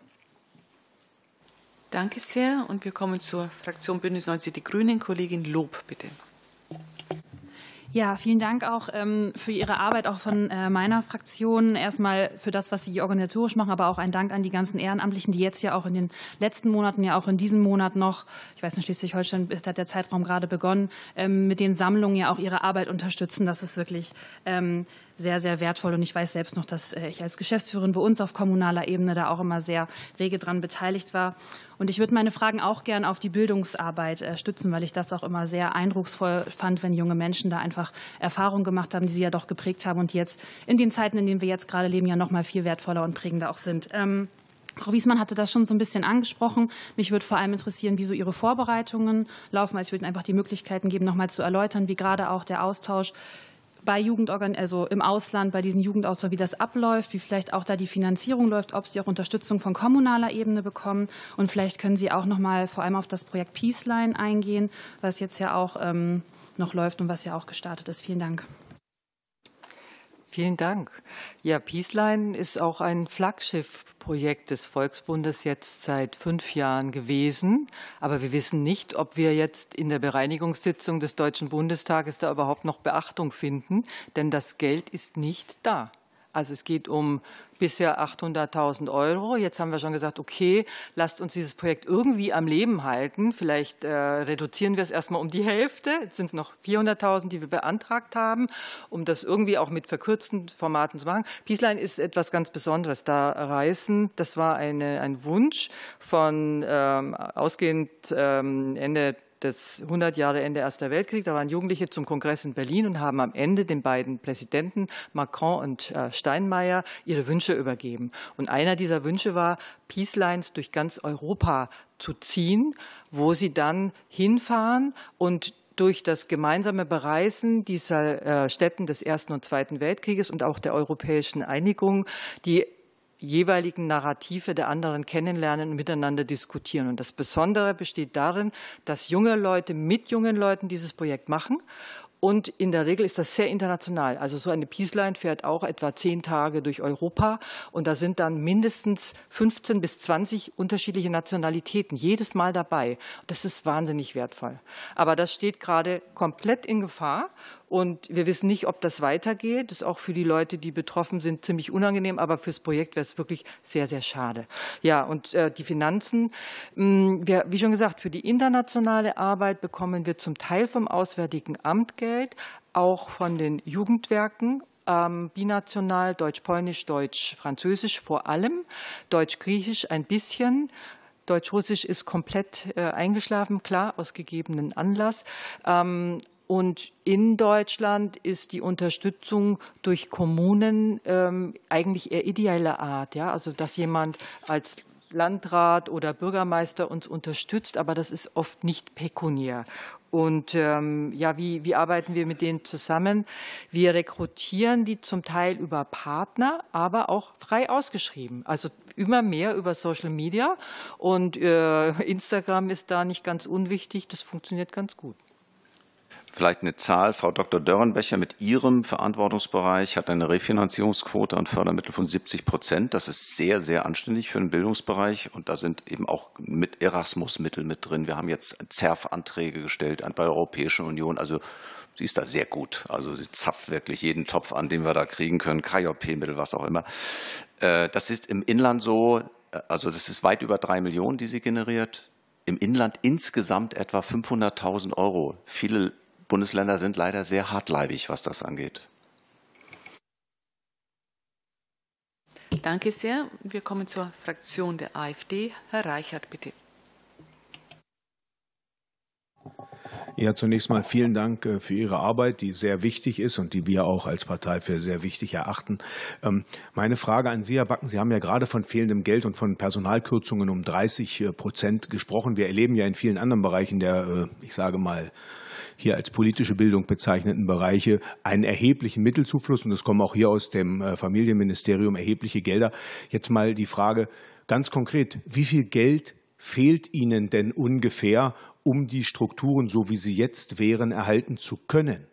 [SPEAKER 1] Danke sehr. Und wir kommen zur Fraktion Bündnis 90 Die Grünen. Kollegin Lob, bitte.
[SPEAKER 6] Ja, vielen Dank auch für Ihre Arbeit, auch von meiner Fraktion. Erstmal für das, was Sie organisatorisch machen, aber auch ein Dank an die ganzen Ehrenamtlichen, die jetzt ja auch in den letzten Monaten, ja auch in diesem Monat noch, ich weiß nicht, Schleswig-Holstein hat der Zeitraum gerade begonnen, mit den Sammlungen ja auch ihre Arbeit unterstützen. Das ist wirklich sehr, sehr wertvoll. Und ich weiß selbst noch, dass ich als Geschäftsführerin bei uns auf kommunaler Ebene da auch immer sehr rege dran beteiligt war. Und ich würde meine Fragen auch gern auf die Bildungsarbeit stützen, weil ich das auch immer sehr eindrucksvoll fand, wenn junge Menschen da einfach Erfahrungen gemacht haben, die sie ja doch geprägt haben und die jetzt in den Zeiten, in denen wir jetzt gerade leben, ja noch mal viel wertvoller und prägender auch sind. Frau Wiesmann hatte das schon so ein bisschen angesprochen. Mich würde vor allem interessieren, wie so Ihre Vorbereitungen laufen. Also ich würde einfach die Möglichkeiten geben, noch mal zu erläutern, wie gerade auch der Austausch bei also im Ausland, bei diesen Jugendaustausch, wie das abläuft, wie vielleicht auch da die Finanzierung läuft, ob Sie auch Unterstützung von kommunaler Ebene bekommen. Und vielleicht können Sie auch noch mal vor allem auf das Projekt Peaceline eingehen, was jetzt ja auch noch läuft und was ja auch gestartet ist. Vielen Dank.
[SPEAKER 3] Vielen Dank. Ja, Peaceline ist auch ein Flaggschiffprojekt des Volksbundes jetzt seit 5 Jahren gewesen. Aber wir wissen nicht, ob wir jetzt in der Bereinigungssitzung des Deutschen Bundestages da überhaupt noch Beachtung finden, denn das Geld ist nicht da. Also es geht um bisher 800.000 €. Jetzt haben wir schon gesagt, okay, lasst uns dieses Projekt irgendwie am Leben halten. Vielleicht reduzieren wir es erstmal um die Hälfte. Jetzt sind es noch 400.000, die wir beantragt haben, um das irgendwie auch mit verkürzten Formaten zu machen. Peaceline ist etwas ganz Besonderes. Das war ein Wunsch von ausgehend Ende des 100 Jahre Ende Erster Weltkrieg. Da waren Jugendliche zum Kongress in Berlin und haben am Ende den beiden Präsidenten Macron und Steinmeier ihre Wünsche übergeben. Und einer dieser Wünsche war, Peacelines durch ganz Europa zu ziehen, wo sie dann hinfahren und durch das gemeinsame Bereisen dieser Städten des Ersten und Zweiten Weltkrieges und auch der europäischen Einigung die jeweiligen Narrative der anderen kennenlernen und miteinander diskutieren. Und das Besondere besteht darin, dass junge Leute mit jungen Leuten dieses Projekt machen. Und in der Regel ist das sehr international. Also so eine Peaceline fährt auch etwa 10 Tage durch Europa. Und da sind dann mindestens 15 bis 20 unterschiedliche Nationalitäten jedes Mal dabei. Das ist wahnsinnig wertvoll. Aber das steht gerade komplett in Gefahr. Und wir wissen nicht, ob das weitergeht. Das ist auch für die Leute, die betroffen sind, ziemlich unangenehm. Aber fürs Projekt wäre es wirklich sehr, sehr schade. Ja, und die Finanzen, wie schon gesagt, für die internationale Arbeit bekommen wir zum Teil vom Auswärtigen Amt Geld, auch von den Jugendwerken, binational, Deutsch-Polnisch, Deutsch-Französisch vor allem, Deutsch-Griechisch ein bisschen. Deutsch-Russisch ist komplett eingeschlafen, klar, aus gegebenen Anlass. Und in Deutschland ist die Unterstützung durch Kommunen eigentlich eher ideeller Art. Ja? Also dass jemand als Landrat oder Bürgermeister uns unterstützt, aber das ist oft nicht pekuniär. Und wie arbeiten wir mit denen zusammen? Wir rekrutieren die zum Teil über Partner, aber auch frei ausgeschrieben. Also immer mehr über Social Media. Und Instagram ist da nicht ganz unwichtig. Das funktioniert ganz gut.
[SPEAKER 2] Vielleicht eine Zahl. Frau Dr. Dörrenbecher mit Ihrem Verantwortungsbereich hat eine Refinanzierungsquote an Fördermitteln von 70%. Das ist sehr, sehr anständig für den Bildungsbereich. Und da sind eben auch mit Erasmus-Mittel mit drin. Wir haben jetzt ZERF-Anträge gestellt bei der Europäischen Union. Also sie ist da sehr gut. Also sie zapft wirklich jeden Topf an, den wir da kriegen können. KJP-Mittel, was auch immer. Das ist im Inland so, also das ist weit über 3 Millionen, die sie generiert. Im Inland insgesamt etwa 500.000 €. Viele Bundesländer sind leider sehr hartleibig, was das angeht.
[SPEAKER 1] Danke sehr. Wir kommen zur Fraktion der AfD. Herr Reichert, bitte.
[SPEAKER 7] Ja, zunächst mal vielen Dank für Ihre Arbeit, die sehr wichtig ist und die wir auch als Partei für sehr wichtig erachten. Meine Frage an Sie, Herr Backen, Sie haben ja gerade von fehlendem Geld und von Personalkürzungen um 30% gesprochen. Wir erleben ja in vielen anderen Bereichen der, ich sage mal, hier als politische Bildung bezeichneten Bereiche einen erheblichen Mittelzufluss. Und es kommen auch hier aus dem Familienministerium erhebliche Gelder. Jetzt mal die Frage ganz konkret, wie viel Geld fehlt Ihnen denn ungefähr, um die Strukturen, so wie sie jetzt wären, erhalten zu können?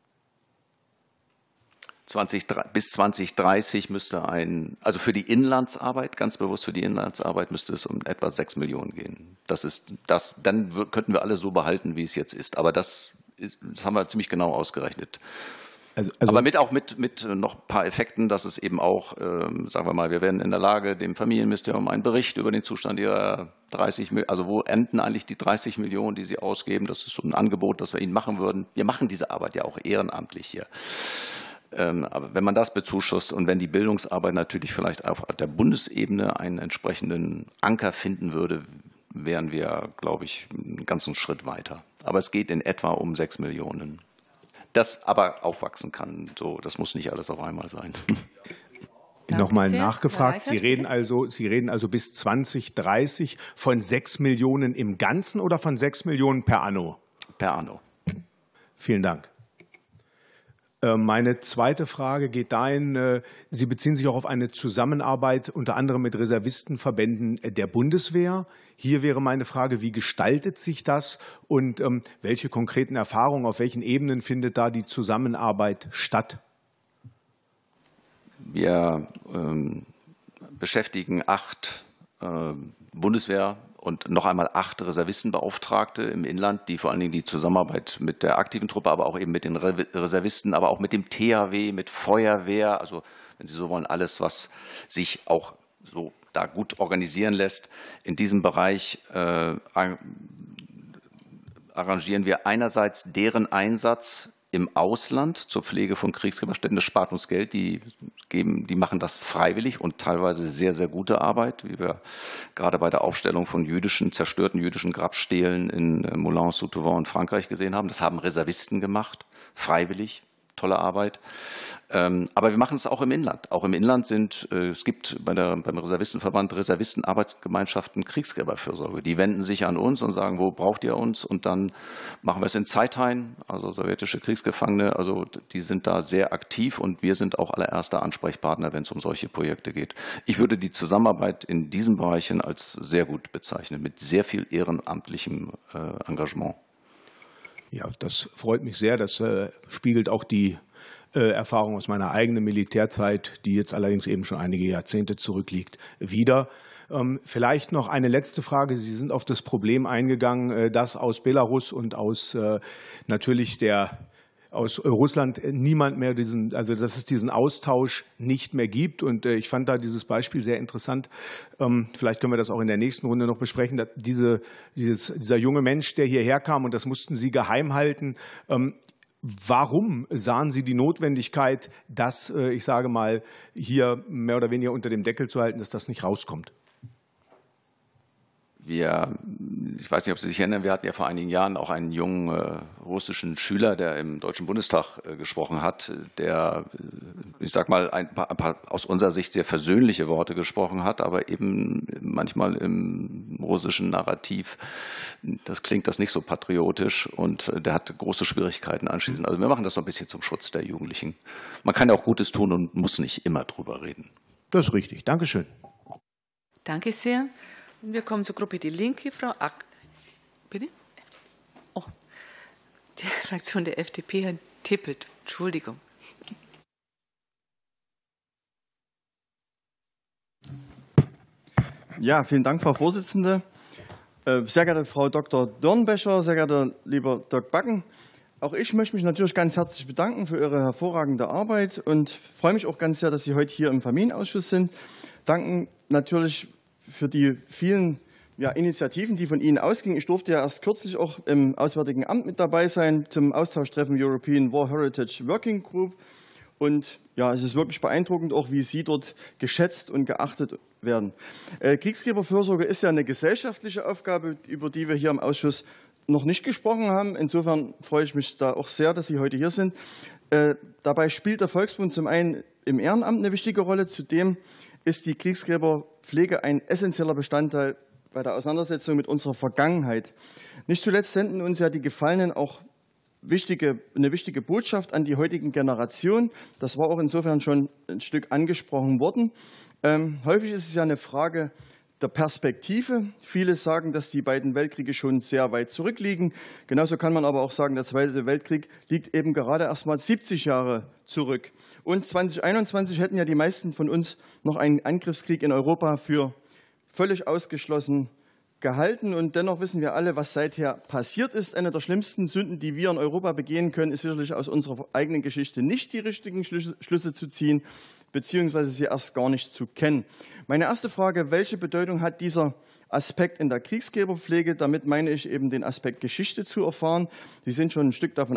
[SPEAKER 2] Bis 2030 müsste also für die Inlandsarbeit, ganz bewusst für die Inlandsarbeit, müsste es um etwa 6 Millionen gehen. Dann könnten wir alles so behalten, wie es jetzt ist. Aber das haben wir ziemlich genau ausgerechnet. Aber auch mit noch ein paar Effekten, dass es eben auch, sagen wir mal, wir werden in der Lage, dem Familienministerium einen Bericht über den Zustand ihrer 30 Millionen, also wo enden eigentlich die 30 Millionen, die sie ausgeben. Das ist so ein Angebot, das wir ihnen machen würden. Wir machen diese Arbeit ja auch ehrenamtlich hier. Aber wenn man das bezuschusst und wenn die Bildungsarbeit natürlich vielleicht auf der Bundesebene einen entsprechenden Anker finden würde, wären wir, glaube ich, einen ganzen Schritt weiter. Aber es geht in etwa um 6 Millionen. Das aber aufwachsen kann. So, das muss nicht alles auf einmal sein.
[SPEAKER 7] Nochmal nachgefragt. Sie reden also bis 2030 von 6 Millionen im Ganzen oder von 6 Millionen per anno?
[SPEAKER 2] Per anno.
[SPEAKER 7] Vielen Dank. Meine zweite Frage geht dahin, Sie beziehen sich auch auf eine Zusammenarbeit unter anderem mit Reservistenverbänden der Bundeswehr. Hier wäre meine Frage, wie gestaltet sich das und welche konkreten Erfahrungen, auf welchen Ebenen findet da die Zusammenarbeit statt?
[SPEAKER 2] Wir beschäftigen 8 Bundeswehr- und noch einmal 8 Reservistenbeauftragte im Inland, die vor allen Dingen die Zusammenarbeit mit der aktiven Truppe, aber auch eben mit den Reservisten, aber auch mit dem THW, mit Feuerwehr, also wenn Sie so wollen, alles, was sich auch so da gut organisieren lässt. In diesem Bereich arrangieren wir einerseits deren Einsatz im Ausland zur Pflege von Kriegsgräberstätten. Das spart uns Geld. Die machen das freiwillig und teilweise sehr, sehr gute Arbeit, wie wir gerade bei der Aufstellung von zerstörten jüdischen Grabstelen in Moulins-Sous-Touvent in Frankreich gesehen haben. Das haben Reservisten gemacht, freiwillig. Tolle Arbeit. Aber wir machen es auch im Inland. Auch im Inland es gibt beim Reservistenverband Reservistenarbeitsgemeinschaften Kriegsgräberfürsorge. Die wenden sich an uns und sagen, wo braucht ihr uns? Und dann machen wir es in Zeithain, also sowjetische Kriegsgefangene. Also die sind da sehr aktiv und wir sind auch allererster Ansprechpartner, wenn es um solche Projekte geht. Ich würde die Zusammenarbeit in diesen Bereichen als sehr gut bezeichnen, mit sehr viel ehrenamtlichem Engagement.
[SPEAKER 7] Ja, das freut mich sehr. Das spiegelt auch die Erfahrung aus meiner eigenen Militärzeit, die jetzt allerdings eben schon einige Jahrzehnte zurückliegt, wider. Vielleicht noch eine letzte Frage. Sie sind auf das Problem eingegangen, dass aus Belarus und aus natürlich aus Russland niemand mehr dass es diesen Austausch nicht mehr gibt. Und ich fand da dieses Beispiel sehr interessant. Vielleicht können wir das auch in der nächsten Runde noch besprechen. Dieser junge Mensch, der hierher kam, und das mussten Sie geheim halten. Warum sahen Sie die Notwendigkeit, das, ich sage mal, hier mehr oder weniger unter dem Deckel zu halten, dass das nicht rauskommt?
[SPEAKER 2] Ich weiß nicht, ob Sie sich erinnern, wir hatten ja vor einigen Jahren auch einen jungen russischen Schüler, der im Deutschen Bundestag gesprochen hat, der, ich sag mal, ein paar aus unserer Sicht sehr versöhnliche Worte gesprochen hat, aber eben manchmal im russischen Narrativ, das klingt das nicht so patriotisch und der hat große Schwierigkeiten anschließend. Also wir machen das so ein bisschen zum Schutz der Jugendlichen. Man kann ja auch Gutes tun und muss nicht immer drüber reden.
[SPEAKER 7] Das ist richtig. Dankeschön.
[SPEAKER 1] Danke sehr. Und wir kommen zur Gruppe Die Linke. Frau Ack. Bitte? Oh, die Fraktion der FDP, Herr Tippelt. Entschuldigung.
[SPEAKER 8] Ja, vielen Dank, Frau Vorsitzende. Sehr geehrte Frau Dr. Dörnbecher, sehr geehrter lieber Dirk Backen. Auch ich möchte mich natürlich ganz herzlich bedanken für Ihre hervorragende Arbeit und freue mich auch ganz sehr, dass Sie heute hier im Familienausschuss sind. Danken natürlich für die vielen Initiativen, die von Ihnen ausgingen. Ich durfte ja erst kürzlich auch im Auswärtigen Amt mit dabei sein zum Austauschtreffen European War Heritage Working Group. Und ja, es ist wirklich beeindruckend, auch wie Sie dort geschätzt und geachtet werden. Kriegsgräberfürsorge ist ja eine gesellschaftliche Aufgabe, über die wir hier im Ausschuss noch nicht gesprochen haben. Insofern freue ich mich da auch sehr, dass Sie heute hier sind. Dabei spielt der Volksbund zum einen im Ehrenamt eine wichtige Rolle. Zudem ist die Kriegsgräberpflege ein essentieller Bestandteil bei der Auseinandersetzung mit unserer Vergangenheit. Nicht zuletzt senden uns ja die Gefallenen auch eine wichtige Botschaft an die heutigen Generationen. Das war auch insofern schon ein Stück angesprochen worden. Häufig ist es ja eine Frage der Perspektive. Viele sagen, dass die beiden Weltkriege schon sehr weit zurückliegen. Genauso kann man aber auch sagen, der Zweite Weltkrieg liegt eben gerade erst mal 70 Jahre zurück. Und 2021 hätten ja die meisten von uns noch einen Angriffskrieg in Europa für völlig ausgeschlossen gehalten. Und dennoch wissen wir alle, was seither passiert ist. Eine der schlimmsten Sünden, die wir in Europa begehen können, ist sicherlich aus unserer eigenen Geschichte nicht die richtigen Schlüsse zu ziehen, beziehungsweise sie erst gar nicht zu kennen. Meine erste Frage: Welche Bedeutung hat dieser Aspekt in der Kriegsgräberpflege? Damit meine ich eben den Aspekt Geschichte zu erfahren. Sie sind schon ein Stück davon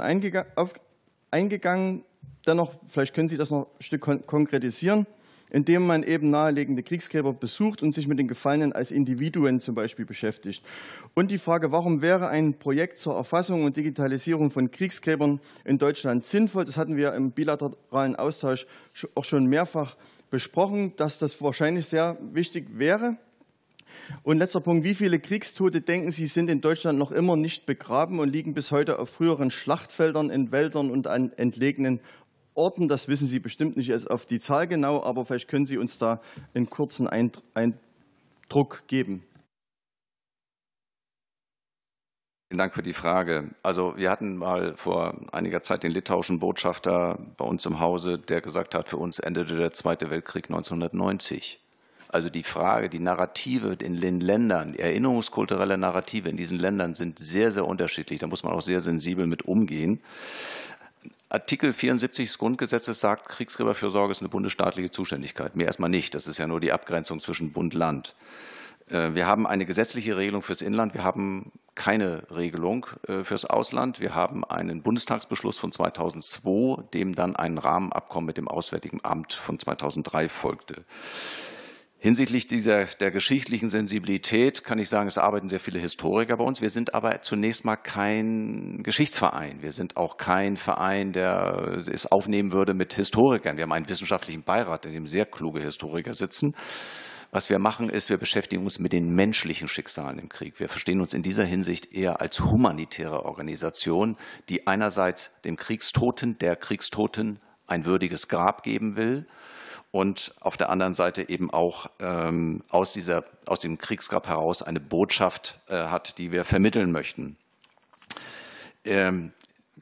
[SPEAKER 8] eingegangen. Dennoch, vielleicht können Sie das noch ein Stück konkretisieren, indem man eben nahelegende Kriegsgräber besucht und sich mit den Gefallenen als Individuen zum Beispiel beschäftigt. Und die Frage: Warum wäre ein Projekt zur Erfassung und Digitalisierung von Kriegsgräbern in Deutschland sinnvoll? Das hatten wir im bilateralen Austausch auch schon mehrfach besprochen, dass das wahrscheinlich sehr wichtig wäre. Und letzter Punkt: Wie viele Kriegstote, denken Sie, sind in Deutschland noch immer nicht begraben und liegen bis heute auf früheren Schlachtfeldern, in Wäldern und an entlegenen Orten? Das wissen Sie bestimmt nicht auf die Zahl genau, aber vielleicht können Sie uns da einen kurzen Eindruck geben.
[SPEAKER 2] Vielen Dank für die Frage. Also wir hatten mal vor einiger Zeit den litauischen Botschafter bei uns im Hause, der gesagt hat, für uns endete der Zweite Weltkrieg 1990. Also die Frage, die Narrative in den Ländern, die erinnerungskulturelle Narrative in diesen Ländern sind sehr, sehr unterschiedlich. Da muss man auch sehr sensibel mit umgehen. Artikel 74 des Grundgesetzes sagt, Kriegsgräberfürsorge ist eine bundesstaatliche Zuständigkeit. Mehr erstmal nicht. Das ist ja nur die Abgrenzung zwischen Bund und Land. Wir haben eine gesetzliche Regelung fürs Inland. Wir haben keine Regelung fürs Ausland. Wir haben einen Bundestagsbeschluss von 2002, dem dann ein Rahmenabkommen mit dem Auswärtigen Amt von 2003 folgte. Hinsichtlich der geschichtlichen Sensibilität kann ich sagen, es arbeiten sehr viele Historiker bei uns. Wir sind aber zunächst mal kein Geschichtsverein. Wir sind auch kein Verein, der es aufnehmen würde mit Historikern. Wir haben einen wissenschaftlichen Beirat, in dem sehr kluge Historiker sitzen. Was wir machen, ist, wir beschäftigen uns mit den menschlichen Schicksalen im Krieg. Wir verstehen uns in dieser Hinsicht eher als humanitäre Organisation, die einerseits dem Kriegstoten, der Kriegstoten ein würdiges Grab geben will und auf der anderen Seite eben auch aus dem Kriegsgrab heraus eine Botschaft hat, die wir vermitteln möchten. Wir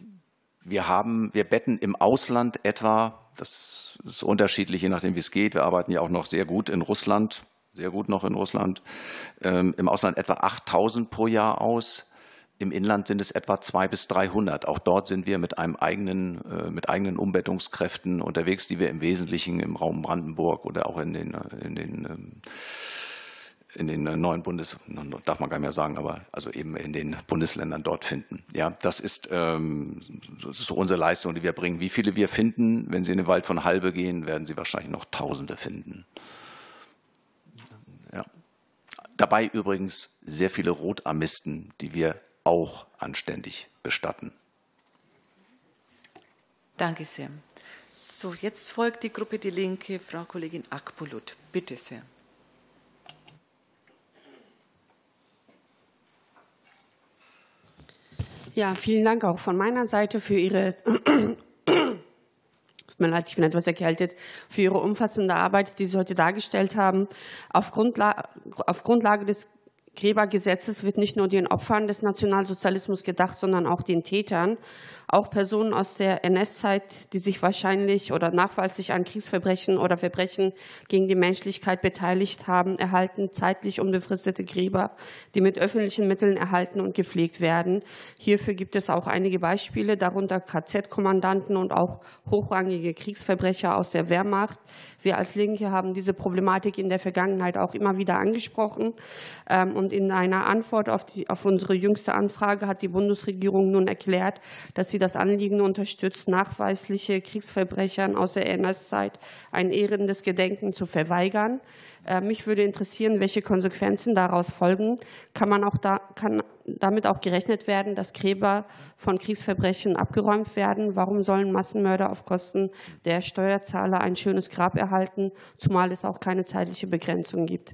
[SPEAKER 2] betten im Ausland etwa, das ist unterschiedlich, je nachdem wie es geht, wir arbeiten ja auch noch sehr gut in Russland, im Ausland etwa 8.000 pro Jahr aus. Im Inland sind es etwa 200 bis 300. Auch dort sind wir mit eigenen Umbettungskräften unterwegs, die wir im Wesentlichen im Raum Brandenburg oder auch in den neuen darf man gar nicht mehr sagen, aber also eben in den Bundesländern dort finden. Ja, das ist so unsere Leistung, die wir bringen. Wie viele wir finden, wenn Sie in den Wald von Halbe gehen, werden Sie wahrscheinlich noch Tausende finden. Ja. Dabei übrigens sehr viele Rotarmisten, die wir auch anständig bestatten.
[SPEAKER 1] Danke sehr. So, jetzt folgt die Gruppe Die Linke, Frau Kollegin Akbulut. Bitte sehr.
[SPEAKER 9] Ja, vielen Dank auch von meiner Seite für Ihre, tut mir leid, ich bin etwas erkältet, für Ihre umfassende Arbeit, die Sie heute dargestellt haben. Auf Grundlage des Gräbergesetzes wird nicht nur den Opfern des Nationalsozialismus gedacht, sondern auch den Tätern. Auch Personen aus der NS-Zeit, die sich wahrscheinlich oder nachweislich an Kriegsverbrechen oder Verbrechen gegen die Menschlichkeit beteiligt haben, erhalten zeitlich unbefristete Gräber, die mit öffentlichen Mitteln erhalten und gepflegt werden. Hierfür gibt es auch einige Beispiele, darunter KZ-Kommandanten und auch hochrangige Kriegsverbrecher aus der Wehrmacht. Wir als Linke haben diese Problematik in der Vergangenheit auch immer wieder angesprochen. Und in einer Antwort auf unsere jüngste Anfrage hat die Bundesregierung nun erklärt, dass sie das Anliegen unterstützt, nachweisliche Kriegsverbrechern aus der NS-Zeit ein ehrendes Gedenken zu verweigern. Mich würde interessieren, welche Konsequenzen daraus folgen. Kann damit auch gerechnet werden, dass Gräber von Kriegsverbrechen abgeräumt werden? Warum sollen Massenmörder auf Kosten der Steuerzahler ein schönes Grab erhalten, zumal es auch keine zeitliche Begrenzung gibt?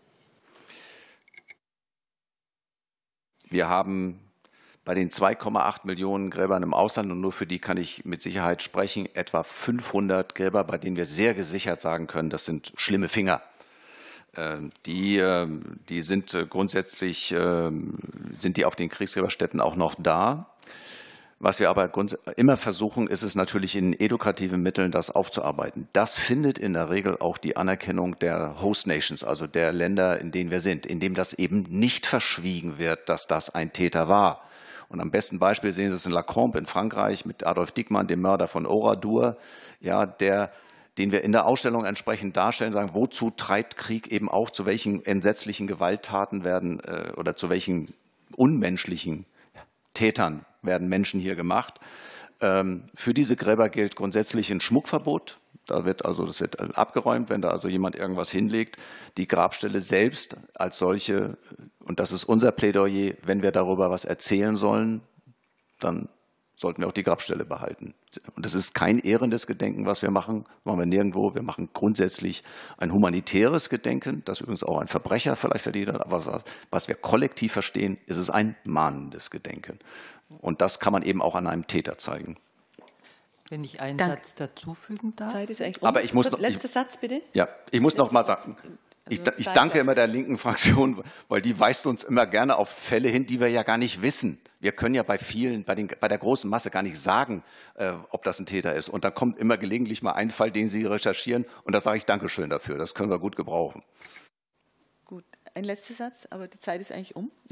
[SPEAKER 2] Wir haben bei den 2,8 Millionen Gräbern im Ausland, und nur für die kann ich mit Sicherheit sprechen, etwa 500 Gräber, bei denen wir sehr gesichert sagen können, das sind schlimme Finger. Die sind grundsätzlich sind die auf den Kriegsgräberstätten auch noch da. Was wir aber immer versuchen, ist es natürlich in edukativen Mitteln, das aufzuarbeiten. Das findet in der Regel auch die Anerkennung der Host Nations, also der Länder, in denen wir sind, indem das eben nicht verschwiegen wird, dass das ein Täter war. Und am besten Beispiel sehen Sie es in La Cambre in Frankreich mit Adolf Dickmann, dem Mörder von Oradour, ja, den wir in der Ausstellung entsprechend darstellen, sagen, wozu treibt Krieg eben auch, zu welchen entsetzlichen Gewalttaten werden oder zu welchen unmenschlichen Tätern werden Menschen hier gemacht. Für diese Gräber gilt grundsätzlich ein Schmuckverbot. Das wird abgeräumt, wenn da also jemand irgendwas hinlegt. Die Grabstelle selbst als solche, und das ist unser Plädoyer, wenn wir darüber was erzählen sollen, dann sollten wir auch die Grabstelle behalten. Und das ist kein ehrendes Gedenken, was wir machen wir nirgendwo. Wir machen grundsätzlich ein humanitäres Gedenken, das übrigens auch ein Verbrecher vielleicht verdient hat. Aber was wir kollektiv verstehen, ist es ein mahnendes Gedenken. Und das kann man eben auch an einem Täter zeigen.
[SPEAKER 3] Wenn ich einen Satz dazufügen darf.
[SPEAKER 1] Zeit ist eigentlich
[SPEAKER 2] Aber ich muss noch,
[SPEAKER 1] letzter Satz, bitte.
[SPEAKER 2] Ja, ich muss noch mal sagen,
[SPEAKER 1] Also
[SPEAKER 2] ich danke immer der linken Fraktion, weil die weist uns immer gerne auf Fälle hin, die wir ja gar nicht wissen. Wir können ja bei vielen, bei der großen Masse gar nicht sagen, ob das ein Täter ist. Und da kommt immer gelegentlich mal ein Fall, den Sie recherchieren. Und da sage ich Dankeschön dafür. Das können wir gut gebrauchen.
[SPEAKER 1] Gut, ein letzter Satz, aber die Zeit ist eigentlich um.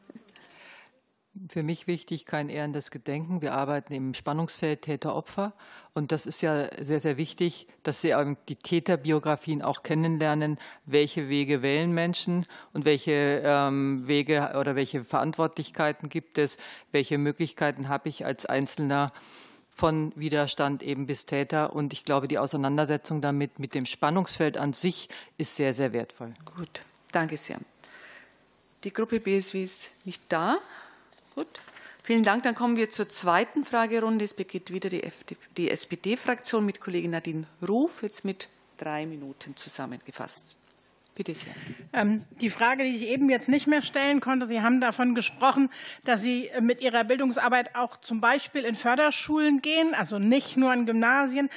[SPEAKER 3] Für mich wichtig, kein ehrendes Gedenken. Wir arbeiten im Spannungsfeld Täter-Opfer. Und das ist ja sehr, sehr wichtig, dass Sie die Täterbiografien auch kennenlernen. Welche Wege wählen Menschen und welche Wege oder welche Verantwortlichkeiten gibt es? Welche Möglichkeiten habe ich als Einzelner von Widerstand eben bis Täter? Und ich glaube, die Auseinandersetzung damit mit dem Spannungsfeld an sich ist sehr, sehr wertvoll.
[SPEAKER 1] Gut, danke sehr. Die Gruppe BSW ist nicht da. Gut, vielen Dank. Dann kommen wir zur zweiten Fragerunde. Es beginnt wieder die SPD-Fraktion mit Kollegin Nadine Ruf, jetzt mit 3 Minuten zusammengefasst. Bitte sehr.
[SPEAKER 4] Die Frage, die ich eben jetzt nicht mehr stellen konnte, Sie haben davon gesprochen, dass Sie mit Ihrer Bildungsarbeit auch zum Beispiel in Förderschulen gehen, also nicht nur an Gymnasien.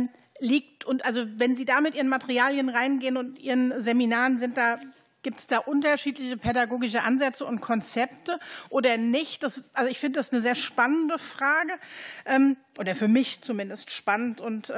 [SPEAKER 4] Also wenn Sie da mit Ihren Materialien reingehen und Ihren Seminaren gibt es da unterschiedliche pädagogische Ansätze und Konzepte oder nicht? Also ich finde das eine sehr spannende Frage oder für mich zumindest spannend. Und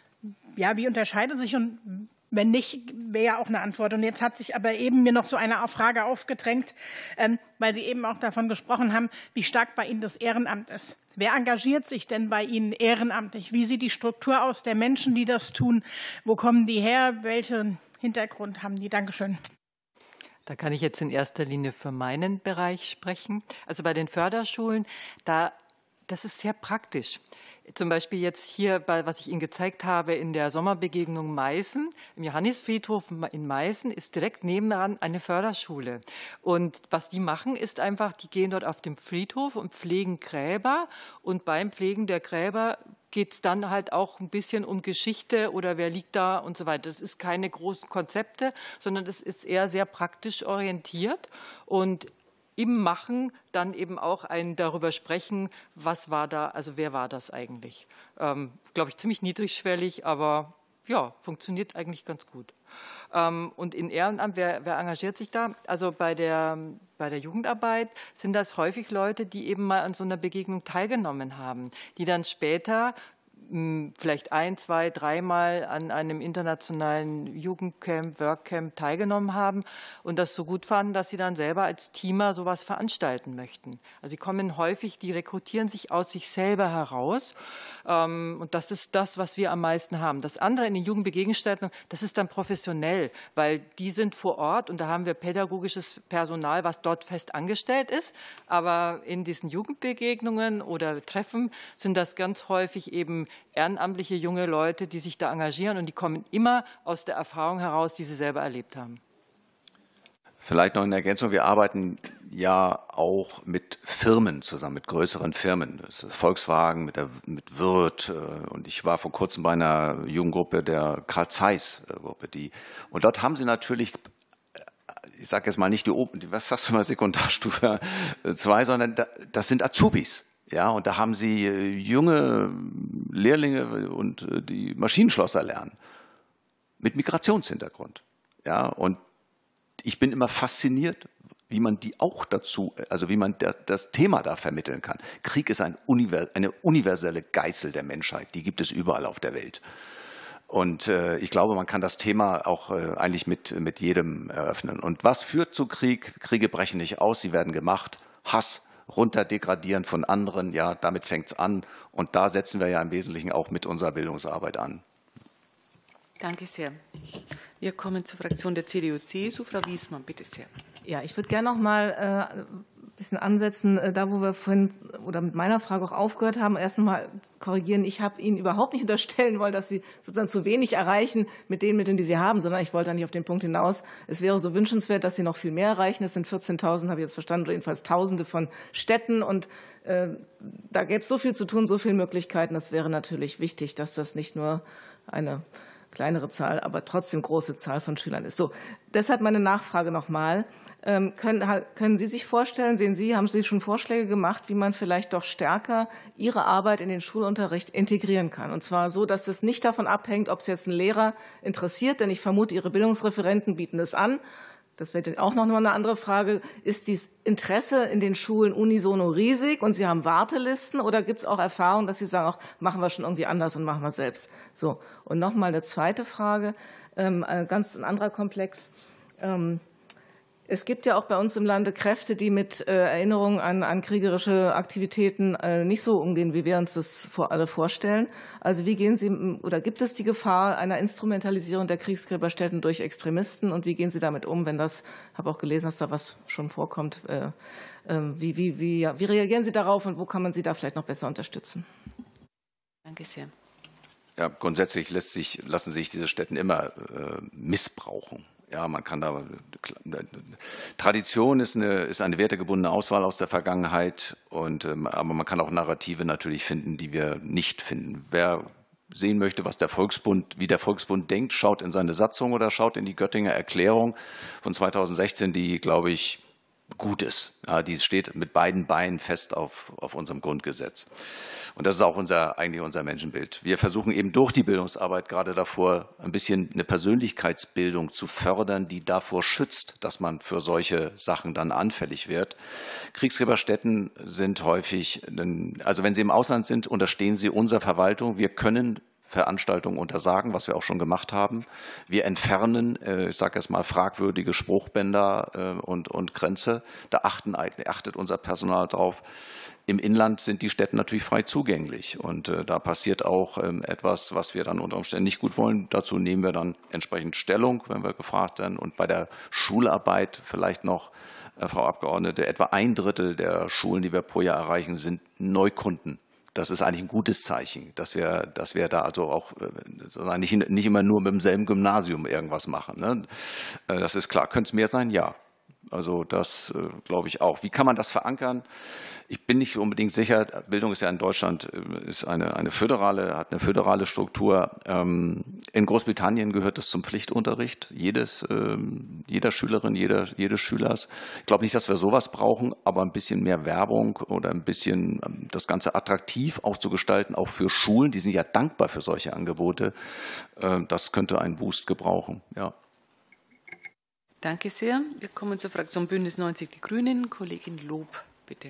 [SPEAKER 4] ja, wie unterscheidet sich und wenn nicht, wäre ja auch eine Antwort. Und jetzt hat sich aber eben mir noch so eine Frage aufgedrängt, weil Sie eben auch davon gesprochen haben, wie stark bei Ihnen das Ehrenamt ist. Wer engagiert sich denn bei Ihnen ehrenamtlich? Wie sieht die Struktur aus der Menschen, die das tun? Wo kommen die her? Welchen Hintergrund haben die? Dankeschön.
[SPEAKER 3] Da kann ich jetzt in erster Linie für meinen Bereich sprechen. Also bei den Förderschulen, das ist sehr praktisch. Zum Beispiel jetzt hier, was ich Ihnen gezeigt habe, in der Sommerbegegnung Meißen, im Johannisfriedhof in Meißen, ist direkt nebenan eine Förderschule. Und was die machen, ist einfach, die gehen dort auf dem Friedhof und pflegen Gräber. Und beim Pflegen der Gräber geht es dann halt auch ein bisschen um Geschichte oder wer liegt da und so weiter. Das ist keine großen Konzepte, sondern das ist eher sehr praktisch orientiert und im Machen dann eben auch darüber sprechen, was war da, also wer war das eigentlich. Glaube ich, ziemlich niedrigschwellig, aber ja, funktioniert eigentlich ganz gut. Und in Ehrenamt, wer engagiert sich da? Also bei der Jugendarbeit sind das häufig Leute, die eben mal an so einer Begegnung teilgenommen haben, die dann später vielleicht 1, 2, 3 Mal an einem internationalen Jugendcamp, Workcamp teilgenommen haben und das so gut fanden, dass sie dann selber als Teamer sowas veranstalten möchten. Also sie kommen häufig, die rekrutieren sich aus sich selber heraus und das ist das, was wir am meisten haben. Das andere in den Jugendbegegnungsstätten, das ist dann professionell, weil die sind vor Ort und da haben wir pädagogisches Personal, was dort fest angestellt ist, aber in diesen Jugendbegegnungen oder Treffen sind das ganz häufig eben ehrenamtliche junge Leute, die sich da engagieren und die kommen immer aus der Erfahrung heraus, die sie selber erlebt haben.
[SPEAKER 2] Vielleicht noch in Ergänzung, wir arbeiten ja auch mit Firmen zusammen, mit größeren Firmen. Das ist Volkswagen, mit Würth und ich war vor kurzem bei einer Jugendgruppe der Carl Zeiss Gruppe. Und dort haben sie natürlich, ich sage jetzt mal nicht was sagst du mal, Sekundarstufe 2, sondern das sind Azubis. Ja, und da haben sie junge Lehrlinge und die Maschinenschlosser lernen mit Migrationshintergrund. Ja, und ich bin immer fasziniert, wie man die auch dazu, also wie man das Thema da vermitteln kann. Krieg ist eine universelle Geißel der Menschheit, die gibt es überall auf der Welt. Und ich glaube, man kann das Thema auch eigentlich mit jedem eröffnen. Und was führt zu Krieg? Kriege brechen nicht aus, sie werden gemacht. Hass, runterdegradieren von anderen, ja, damit fängt es an. Und da setzen wir ja im Wesentlichen auch mit unserer Bildungsarbeit an.
[SPEAKER 1] Danke sehr. Wir kommen zur Fraktion der CDU-CSU. Frau Wiesmann, bitte sehr.
[SPEAKER 5] Ja, ich würde gerne noch mal ein bisschen ansetzen, da wo wir vorhin oder mit meiner Frage auch aufgehört haben. Erst einmal korrigieren, ich habe Ihnen überhaupt nicht unterstellen wollen, dass Sie sozusagen zu wenig erreichen mit den Mitteln, die Sie haben, sondern ich wollte eigentlich auf den Punkt hinaus, es wäre so wünschenswert, dass Sie noch viel mehr erreichen. Es sind 14.000, habe ich jetzt verstanden, oder jedenfalls Tausende von Städten und da gäbe es so viel zu tun, so viele Möglichkeiten. Das wäre natürlich wichtig, dass das nicht nur eine kleinere Zahl, aber trotzdem große Zahl von Schülern ist. So, deshalb meine Nachfrage nochmal. Können Sie sich vorstellen, haben Sie schon Vorschläge gemacht, wie man vielleicht doch stärker Ihre Arbeit in den Schulunterricht integrieren kann? Und zwar so, dass es nicht davon abhängt, ob es jetzt einen Lehrer interessiert, denn ich vermute, Ihre Bildungsreferenten bieten es an. Das wäre auch noch mal eine andere Frage. Ist dieses Interesse in den Schulen unisono riesig und Sie haben Wartelisten, oder gibt es auch Erfahrungen, dass Sie sagen, auch machen wir schon irgendwie anders und machen wir selbst? So. Und noch mal eine zweite Frage, ein anderer Komplex. Es gibt ja auch bei uns im Lande Kräfte, die mit Erinnerungen an kriegerische Aktivitäten nicht so umgehen, wie wir uns das alle vorstellen. Also wie gehen Sie, oder gibt es die Gefahr einer Instrumentalisierung der Kriegsgräberstätten durch Extremisten, und wie gehen Sie damit um, wenn das, ich habe auch gelesen, dass da was schon vorkommt. Wie reagieren Sie darauf und wo kann man Sie da vielleicht noch besser unterstützen?
[SPEAKER 1] Danke sehr.
[SPEAKER 2] Ja, grundsätzlich lassen sich diese Stätten immer missbrauchen. Ja, man kann da, Tradition ist eine wertegebundene Auswahl aus der Vergangenheit, aber man kann auch Narrative natürlich finden, die wir nicht finden. Wer sehen möchte, wie der Volksbund denkt, schaut in seine Satzung oder schaut in die Göttinger Erklärung von 2016, die, glaube ich, gut ist. Ja, die steht mit beiden Beinen fest auf unserem Grundgesetz. Und das ist auch eigentlich unser Menschenbild. Wir versuchen eben durch die Bildungsarbeit gerade davor, ein bisschen eine Persönlichkeitsbildung zu fördern, die davor schützt, dass man für solche Sachen dann anfällig wird. Kriegsgräberstätten sind häufig, also wenn sie im Ausland sind, unterstehen sie unserer Verwaltung. Wir können Veranstaltungen untersagen, was wir auch schon gemacht haben. Wir entfernen, ich sage jetzt mal, fragwürdige Spruchbänder und Grenze. Da achtet unser Personal drauf. Im Inland sind die Stätten natürlich frei zugänglich, und da passiert auch etwas, was wir dann unter Umständen nicht gut wollen. Dazu nehmen wir dann entsprechend Stellung, wenn wir gefragt werden. Und bei der Schularbeit vielleicht noch, Frau Abgeordnete, etwa 1/3 der Schulen, die wir pro Jahr erreichen, sind Neukunden. Das ist eigentlich ein gutes Zeichen, dass wir da also auch nicht immer nur mit demselben Gymnasium irgendwas machen. Ne? Das ist klar. Könnte es mehr sein? Ja. Also das glaube ich auch. Wie kann man das verankern? Ich bin nicht unbedingt sicher. Bildung ist ja in Deutschland hat eine föderale Struktur. In Großbritannien gehört es zum Pflichtunterricht jeder Schülerin, jedes Schülers. Ich glaube nicht, dass wir sowas brauchen, aber ein bisschen mehr Werbung oder ein bisschen das Ganze attraktiv auch zu gestalten, auch für Schulen. Die sind ja dankbar für solche Angebote. Das könnte einen Boost gebrauchen. Ja.
[SPEAKER 1] Danke sehr. Wir kommen zur Fraktion Bündnis 90 Die Grünen. Kollegin Lob, bitte.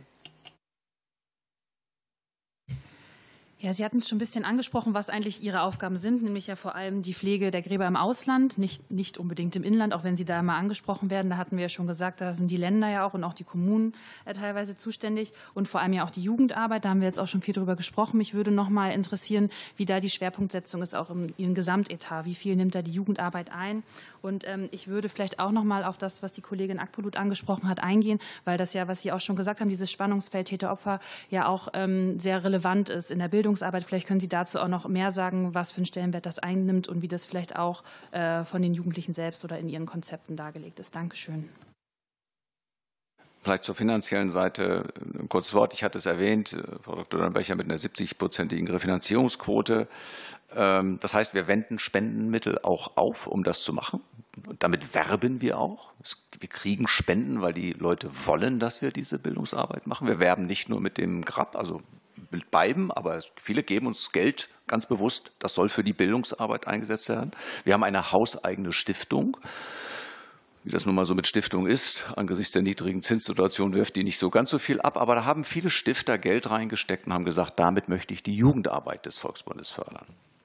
[SPEAKER 6] Ja, Sie hatten es schon ein bisschen angesprochen, was eigentlich Ihre Aufgaben sind, nämlich ja vor allem die Pflege der Gräber im Ausland, nicht unbedingt im Inland, auch wenn Sie da immer angesprochen werden. Da hatten wir ja schon gesagt, da sind die Länder ja auch und auch die Kommunen teilweise zuständig und vor allem ja auch die Jugendarbeit. Da haben wir jetzt auch schon viel drüber gesprochen. Mich würde noch mal interessieren, wie da die Schwerpunktsetzung ist, auch in Ihrem Gesamtetat. Wie viel nimmt da die Jugendarbeit ein? Und ich würde vielleicht auch noch mal auf das, was die Kollegin Akbulut angesprochen hat, eingehen, weil das ja, was Sie auch schon gesagt haben, dieses Spannungsfeld Täter-Opfer ja auch sehr relevant ist in der Bildungsarbeit. Vielleicht können Sie dazu auch noch mehr sagen, was für einen Stellenwert das einnimmt und wie das vielleicht auch von den Jugendlichen selbst oder in ihren Konzepten dargelegt ist. Dankeschön.
[SPEAKER 2] Vielleicht zur finanziellen Seite ein kurzes Wort. Ich hatte es erwähnt, Frau Dr. Dornbecher mit einer 70-prozentigen Refinanzierungsquote. Das heißt, wir wenden Spendenmittel auch auf, um das zu machen. Und damit werben wir auch. Wir kriegen Spenden, weil die Leute wollen, dass wir diese Bildungsarbeit machen. Wir werben nicht nur mit dem GRAB, also mit beiden, aber viele geben uns Geld ganz bewusst. Das soll für die Bildungsarbeit eingesetzt werden. Wir haben eine hauseigene Stiftung. Wie das nun mal so mit Stiftung ist, angesichts der niedrigen Zinssituation wirft die nicht so ganz so viel ab. Aber da haben viele Stifter Geld reingesteckt und haben gesagt, damit möchte ich die Jugendarbeit des Volksbundes fördern.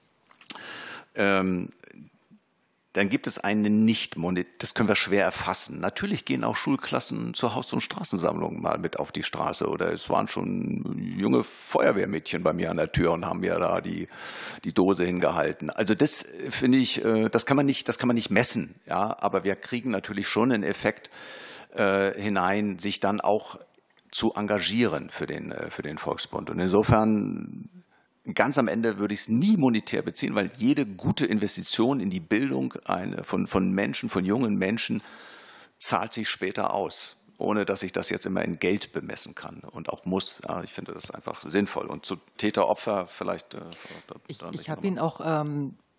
[SPEAKER 2] Dann gibt es das können wir schwer erfassen. Natürlich gehen auch Schulklassen zur Haus- und Straßensammlung mal mit auf die Straße. Oder es waren schon junge Feuerwehrmädchen bei mir an der Tür und haben mir da die Dose hingehalten. Also das finde ich, das kann man nicht messen. Ja? Aber wir kriegen natürlich schon einen Effekt hinein, sich dann auch zu engagieren für den Volksbund. Und insofern ganz am Ende würde ich es nie monetär beziehen, weil jede gute Investition in die Bildung von Menschen, von jungen Menschen, zahlt sich später aus, ohne dass ich das jetzt immer in Geld bemessen kann und auch muss. Ja, ich finde das einfach sinnvoll. Und zu Täter-Opfer vielleicht.
[SPEAKER 3] Ich habe Ihnen auch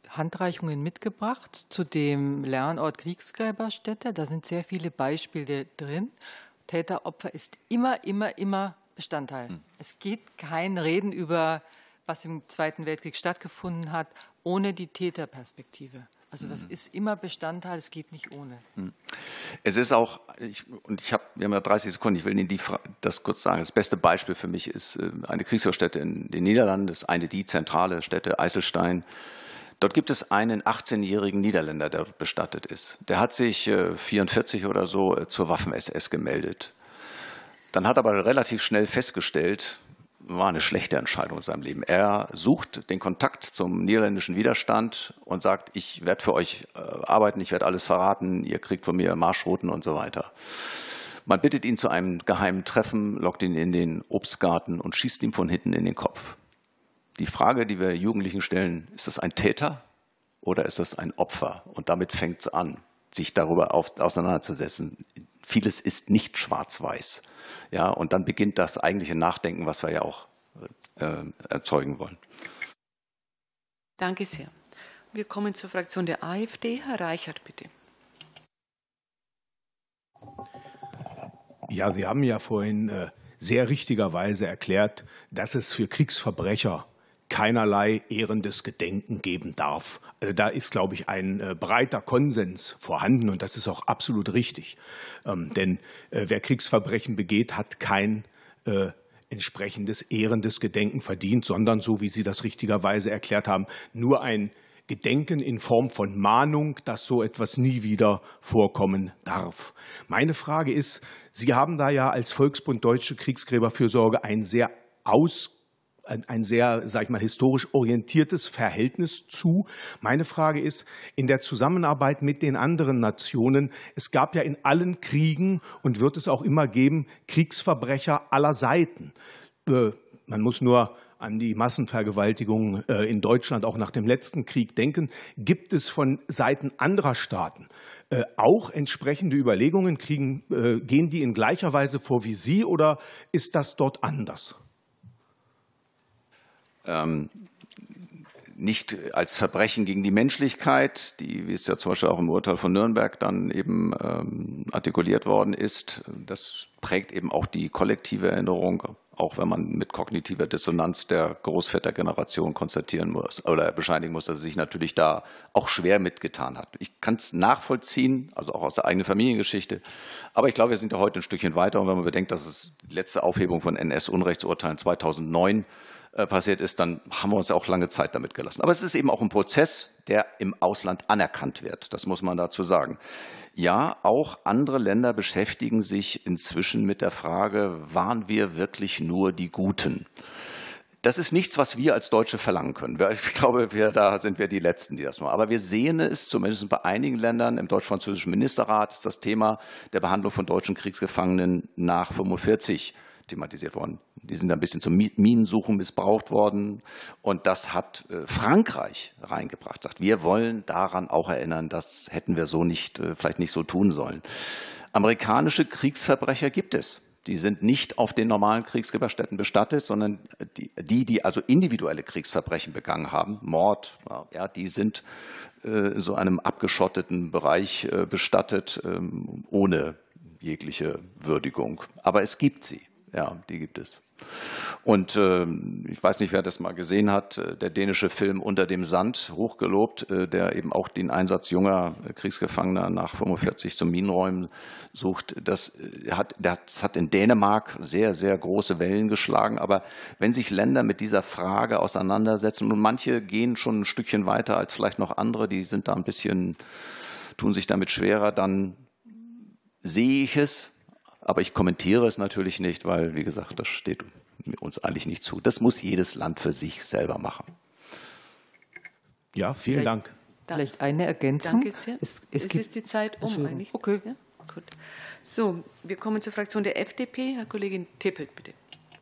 [SPEAKER 3] Handreichungen mitgebracht zu dem Lernort Kriegsgräberstätte. Da sind sehr viele Beispiele drin. Täter-Opfer ist immer Bestandteil. Es geht kein Reden über, was im Zweiten Weltkrieg stattgefunden hat, ohne die Täterperspektive. Also das ist immer Bestandteil, es geht nicht ohne.
[SPEAKER 2] Es ist auch, wir haben ja 30 Sekunden, ich will Ihnen das kurz sagen. Das beste Beispiel für mich ist eine Kriegsgräberstätte in den Niederlanden, das ist eine die zentrale Stätte, Eiselstein. Dort gibt es einen 18-jährigen Niederländer, der dort bestattet ist. Der hat sich 44 oder so zur Waffen-SS gemeldet. Dann hat aber relativ schnell festgestellt, war eine schlechte Entscheidung in seinem Leben. Er sucht den Kontakt zum niederländischen Widerstand und sagt, ich werde für euch arbeiten, ich werde alles verraten, ihr kriegt von mir Marschrouten und so weiter. Man bittet ihn zu einem geheimen Treffen, lockt ihn in den Obstgarten und schießt ihm von hinten in den Kopf. Die Frage, die wir Jugendlichen stellen, ist das ein Täter oder ist das ein Opfer? Und damit fängt es an, sich darüber auseinanderzusetzen. Vieles ist nicht schwarz-weiß. Ja, und dann beginnt das eigentliche Nachdenken, was wir ja auch erzeugen wollen.
[SPEAKER 1] Danke sehr. Wir kommen zur Fraktion der AfD. Herr Reichert, bitte.
[SPEAKER 7] Ja, Sie haben ja vorhin sehr richtigerweise erklärt, dass es für Kriegsverbrecher keinerlei ehrendes Gedenken geben darf. Also da ist, glaube ich, ein breiter Konsens vorhanden und das ist auch absolut richtig. Denn wer Kriegsverbrechen begeht, hat kein entsprechendes ehrendes Gedenken verdient, sondern, so wie Sie das richtigerweise erklärt haben, nur ein Gedenken in Form von Mahnung, dass so etwas nie wieder vorkommen darf. Meine Frage ist, Sie haben da ja als Volksbund Deutsche Kriegsgräberfürsorge ein sehr, sag ich mal, historisch orientiertes Verhältnis zu. Meine Frage ist, in der Zusammenarbeit mit den anderen Nationen, es gab ja in allen Kriegen und wird es auch immer geben, Kriegsverbrecher aller Seiten. Man muss nur an die Massenvergewaltigungen in Deutschland auch nach dem letzten Krieg denken. Gibt es von Seiten anderer Staaten auch entsprechende Überlegungen? Gehen die in gleicher Weise vor wie Sie oder ist das dort anders?
[SPEAKER 2] Nicht als Verbrechen gegen die Menschlichkeit, wie es ja zum Beispiel auch im Urteil von Nürnberg dann eben artikuliert worden ist. Das prägt eben auch die kollektive Erinnerung, auch wenn man mit kognitiver Dissonanz der Großvätergeneration konstatieren muss oder bescheinigen muss, dass es sich natürlich da auch schwer mitgetan hat. Ich kann es nachvollziehen, also auch aus der eigenen Familiengeschichte. Aber ich glaube, wir sind ja heute ein Stückchen weiter. Und wenn man bedenkt, dass es die letzte Aufhebung von NS-Unrechtsurteilen 2009 passiert ist, dann haben wir uns auch lange Zeit damit gelassen. Aber es ist eben auch ein Prozess, der im Ausland anerkannt wird. Das muss man dazu sagen. Ja, auch andere Länder beschäftigen sich inzwischen mit der Frage, waren wir wirklich nur die Guten? Das ist nichts, was wir als Deutsche verlangen können. Ich glaube, da sind wir die Letzten, die das machen. Aber wir sehen es, zumindest bei einigen Ländern, im deutsch-französischen Ministerrat ist das Thema der Behandlung von deutschen Kriegsgefangenen nach 1945 thematisiert worden. Die sind ein bisschen zum Minensuchen missbraucht worden. Und das hat Frankreich reingebracht. Sagt, wir wollen daran auch erinnern, das hätten wir so nicht, vielleicht nicht so tun sollen. Amerikanische Kriegsverbrecher gibt es. Die sind nicht auf den normalen Kriegsgräberstätten bestattet, sondern die also individuelle Kriegsverbrechen begangen haben, Mord, ja, die sind in so einem abgeschotteten Bereich bestattet, ohne jegliche Würdigung. Aber es gibt sie. Ja, die gibt es. Und ich weiß nicht, wer das mal gesehen hat, der dänische Film Unter dem Sand, hochgelobt, der eben auch den Einsatz junger Kriegsgefangener nach 1945 zum Minenräumen sucht. Das hat in Dänemark sehr, sehr große Wellen geschlagen. Aber wenn sich Länder mit dieser Frage auseinandersetzen, und manche gehen schon ein Stückchen weiter als vielleicht noch andere, die sind da ein bisschen, tun sich damit schwerer, dann sehe ich es. Aber ich kommentiere es natürlich nicht, weil, wie gesagt, das steht uns eigentlich nicht zu. Das muss jedes Land für sich selber machen.
[SPEAKER 7] Ja, vielen Dank.
[SPEAKER 3] Vielleicht eine Ergänzung.
[SPEAKER 1] Danke sehr. Es ist die Zeit um eigentlich.
[SPEAKER 3] Okay.
[SPEAKER 1] Ja, gut. So, wir kommen zur Fraktion der FDP. Herr Kollegin Tippelt, bitte.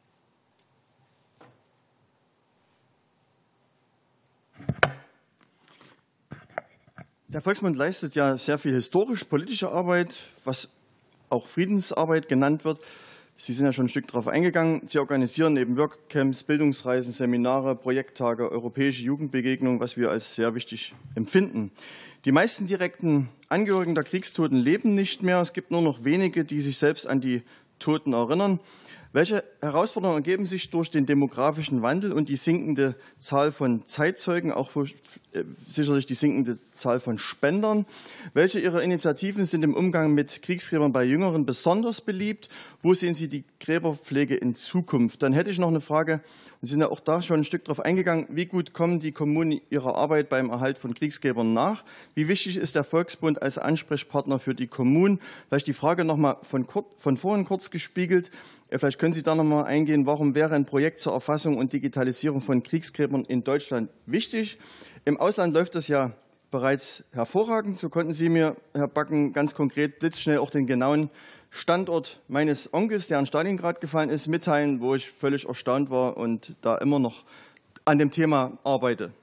[SPEAKER 8] Der Volksbund leistet ja sehr viel historisch-politische Arbeit, was auch Friedensarbeit genannt wird. Sie sind ja schon ein Stück darauf eingegangen. Sie organisieren eben Workcamps, Bildungsreisen, Seminare, Projekttage, europäische Jugendbegegnungen, was wir als sehr wichtig empfinden. Die meisten direkten Angehörigen der Kriegstoten leben nicht mehr. Es gibt nur noch wenige, die sich selbst an die Toten erinnern. Welche Herausforderungen ergeben sich durch den demografischen Wandel und die sinkende Zahl von Zeitzeugen, auch sicherlich die sinkende Zahl von Spendern? Welche Ihrer Initiativen sind im Umgang mit Kriegsgräbern bei Jüngeren besonders beliebt? Wo sehen Sie die Gräberpflege in Zukunft? Dann hätte ich noch eine Frage, und Sie sind ja auch da schon ein Stück drauf eingegangen. Wie gut kommen die Kommunen ihrer Arbeit beim Erhalt von Kriegsgräbern nach? Wie wichtig ist der Volksbund als Ansprechpartner für die Kommunen? Vielleicht die Frage noch mal von vorhin kurz gespiegelt. Vielleicht können Sie da noch mal eingehen, warum wäre ein Projekt zur Erfassung und Digitalisierung von Kriegsgräbern in Deutschland wichtig? Im Ausland läuft das ja bereits hervorragend. So konnten Sie mir, Herr Backen, ganz konkret blitzschnell auch den genauen Standort meines Onkels, der in Stalingrad gefallen ist, mitteilen, wo ich völlig erstaunt war und da immer noch an dem Thema arbeite.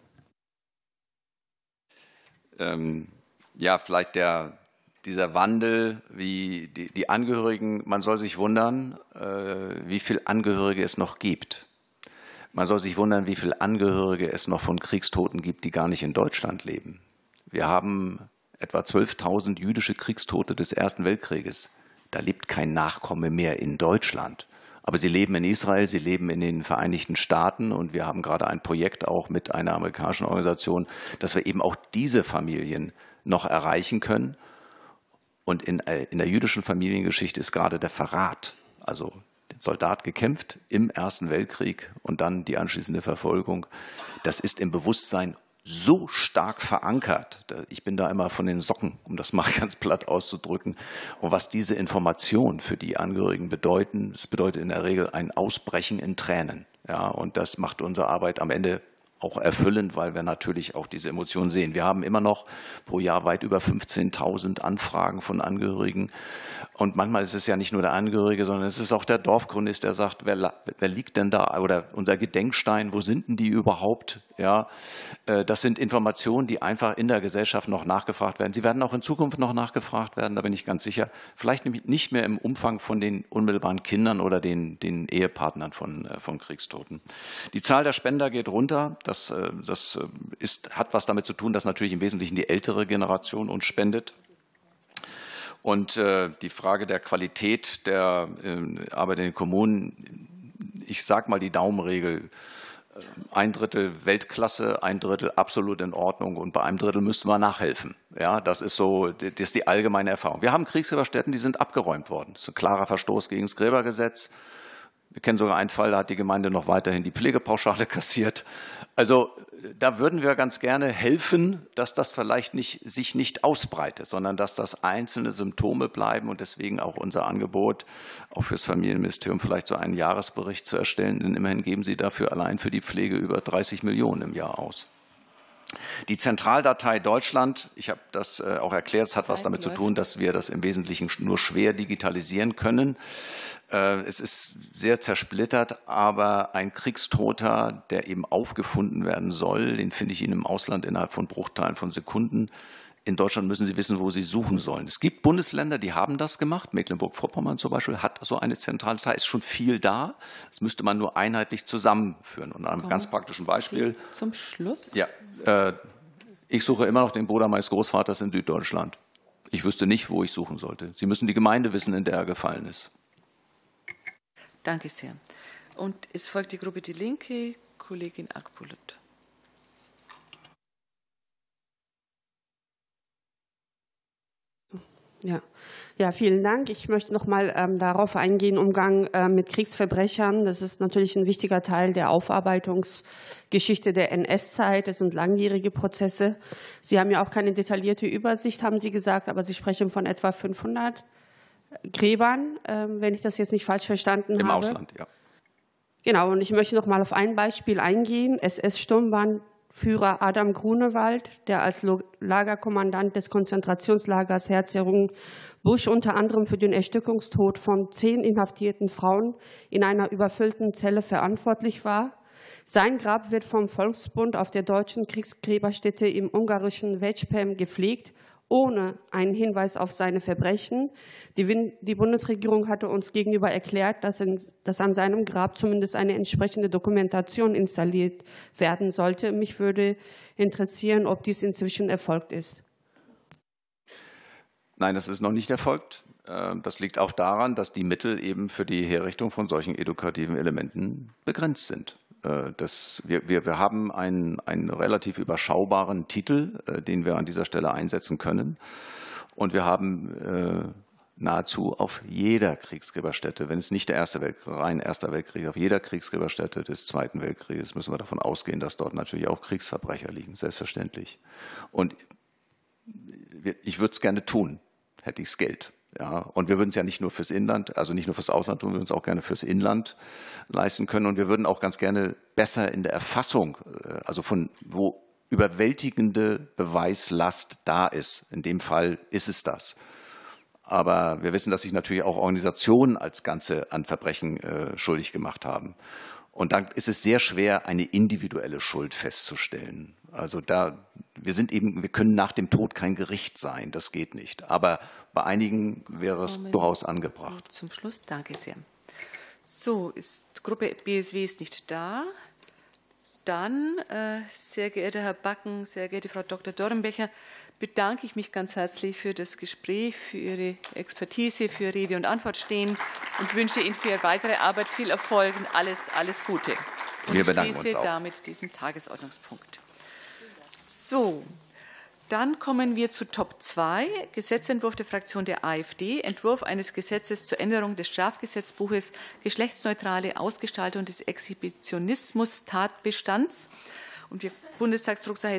[SPEAKER 2] Ja, vielleicht dieser Wandel, wie die Angehörigen, man soll sich wundern, wie viele Angehörige es noch gibt. Man soll sich wundern, wie viele Angehörige es noch von Kriegstoten gibt, die gar nicht in Deutschland leben. Wir haben etwa 12.000 jüdische Kriegstote des Ersten Weltkrieges. Da lebt kein Nachkomme mehr in Deutschland. Aber sie leben in Israel, sie leben in den Vereinigten Staaten und wir haben gerade ein Projekt auch mit einer amerikanischen Organisation, dass wir eben auch diese Familien noch erreichen können. Und in der jüdischen Familiengeschichte ist gerade der Verrat, also der Soldat gekämpft im Ersten Weltkrieg und dann die anschließende Verfolgung, das ist im Bewusstsein so stark verankert. Ich bin da immer von den Socken, um das mal ganz platt auszudrücken. Und was diese Informationen für die Angehörigen bedeuten, das bedeutet in der Regel ein Ausbrechen in Tränen. Ja, und das macht unsere Arbeit am Ende auch erfüllend, weil wir natürlich auch diese Emotionen sehen. Wir haben immer noch pro Jahr weit über 15.000 Anfragen von Angehörigen. Und manchmal ist es ja nicht nur der Angehörige, sondern es ist auch der Dorfchronist, der sagt, wer liegt denn da? Oder unser Gedenkstein, wo sind denn die überhaupt? Ja, das sind Informationen, die einfach in der Gesellschaft noch nachgefragt werden. Sie werden auch in Zukunft noch nachgefragt werden, da bin ich ganz sicher. Vielleicht nicht mehr im Umfang von den unmittelbaren Kindern oder den Ehepartnern von Kriegstoten. Die Zahl der Spender geht runter. Das hat was damit zu tun, dass natürlich im Wesentlichen die ältere Generation uns spendet. Und die Frage der Qualität der Arbeit in den Kommunen, ich sage mal die Daumenregel, 1/3 Weltklasse, 1/3 absolut in Ordnung und bei 1/3 müsste man nachhelfen. Ja, das ist die allgemeine Erfahrung. Wir haben Kriegsgräberstätten, die sind abgeräumt worden. Das ist ein klarer Verstoß gegen das Gräbergesetz. Wir kennen sogar einen Fall, da hat die Gemeinde noch weiterhin die Pflegepauschale kassiert. Also da würden wir ganz gerne helfen, dass das vielleicht sich nicht ausbreitet, sondern dass das einzelne Symptome bleiben und deswegen auch unser Angebot, auch fürs Familienministerium vielleicht so einen Jahresbericht zu erstellen, denn immerhin geben Sie dafür allein für die Pflege über 30 Millionen im Jahr aus. Die Zentraldatei Deutschland, ich habe das auch erklärt, es hat was damit zu tun, dass wir das im Wesentlichen nur schwer digitalisieren können. Es ist sehr zersplittert, aber ein Kriegstoter, der eben aufgefunden werden soll, den finde ich Ihnen im Ausland innerhalb von Bruchteilen von Sekunden. In Deutschland müssen Sie wissen, wo Sie suchen sollen. Es gibt Bundesländer, die haben das gemacht. Mecklenburg-Vorpommern zum Beispiel hat so eine Zentraldatei, ist schon viel da. Das müsste man nur einheitlich zusammenführen. Und an einem ganz praktischen Beispiel.
[SPEAKER 1] Zum Schluss?
[SPEAKER 2] Ja, ich suche immer noch den Bruder meines Großvaters in Süddeutschland. Ich wüsste nicht, wo ich suchen sollte. Sie müssen die Gemeinde wissen, in der er gefallen ist.
[SPEAKER 1] Danke sehr. Und es folgt die Gruppe Die Linke, Kollegin Akbulut.
[SPEAKER 9] Ja, vielen Dank. Ich möchte noch mal darauf eingehen, Umgang mit Kriegsverbrechern. Das ist natürlich ein wichtiger Teil der Aufarbeitungsgeschichte der NS-Zeit. Das sind langjährige Prozesse. Sie haben ja auch keine detaillierte Übersicht, haben Sie gesagt, aber Sie sprechen von etwa 500 Gräbern, wenn ich das jetzt nicht falsch verstanden habe.
[SPEAKER 2] Im Ausland, ja.
[SPEAKER 9] Genau, und ich möchte noch mal auf ein Beispiel eingehen. SS-Sturmbannführer Adam Grunewald, der als Lagerkommandant des Konzentrationslagers Herzogenbusch unter anderem für den Erstickungstod von 10 inhaftierten Frauen in einer überfüllten Zelle verantwortlich war. Sein Grab wird vom Volksbund auf der deutschen Kriegsgräberstätte im ungarischen Veszprém gepflegt ohne einen Hinweis auf seine Verbrechen. Die Bundesregierung hatte uns gegenüber erklärt, dass an seinem Grab zumindest eine entsprechende Dokumentation installiert werden sollte. Mich würde interessieren, ob dies inzwischen erfolgt ist.
[SPEAKER 2] Nein, das ist noch nicht erfolgt. Das liegt auch daran, dass die Mittel eben für die Herrichtung von solchen edukativen Elementen begrenzt sind. Wir haben einen relativ überschaubaren Titel, den wir an dieser Stelle einsetzen können. Und wir haben nahezu auf jeder Kriegsgräberstätte, wenn es nicht der rein Erster Weltkrieg, auf jeder Kriegsgräberstätte des Zweiten Weltkrieges müssen wir davon ausgehen, dass dort natürlich auch Kriegsverbrecher liegen, selbstverständlich. Und ich würde es gerne tun, hätte ich das Geld. Ja, und wir würden es ja nicht nur fürs Inland, also nicht nur fürs Ausland tun, wir würden es auch gerne fürs Inland leisten können. Und wir würden auch ganz gerne besser in der Erfassung, also von wo überwältigende Beweislast da ist. In dem Fall ist es das. Aber wir wissen, dass sich natürlich auch Organisationen als Ganze an Verbrechen schuldig gemacht haben. Und dann ist es sehr schwer, eine individuelle Schuld festzustellen. Also wir können nach dem Tod kein Gericht sein, das geht nicht. Aber bei einigen wäre es durchaus angebracht.
[SPEAKER 1] Zum Schluss, danke sehr. So, Gruppe BSW ist nicht da. Dann, sehr geehrter Herr Backen, sehr geehrte Frau Dr. Dornbecher, bedanke ich mich ganz herzlich für das Gespräch, für Ihre Expertise, für Rede und Antwort stehen und wünsche Ihnen für Ihre weitere Arbeit viel Erfolg und alles Gute. Und
[SPEAKER 2] wir bedanken uns auch.
[SPEAKER 1] Damit diesen Tagesordnungspunkt. So, dann kommen wir zu Top 2, Gesetzentwurf der Fraktion der AfD, Entwurf eines Gesetzes zur Änderung des Strafgesetzbuches, geschlechtsneutrale Ausgestaltung des Exhibitionismus-Tatbestands. Und wir Bundestagsdrucksache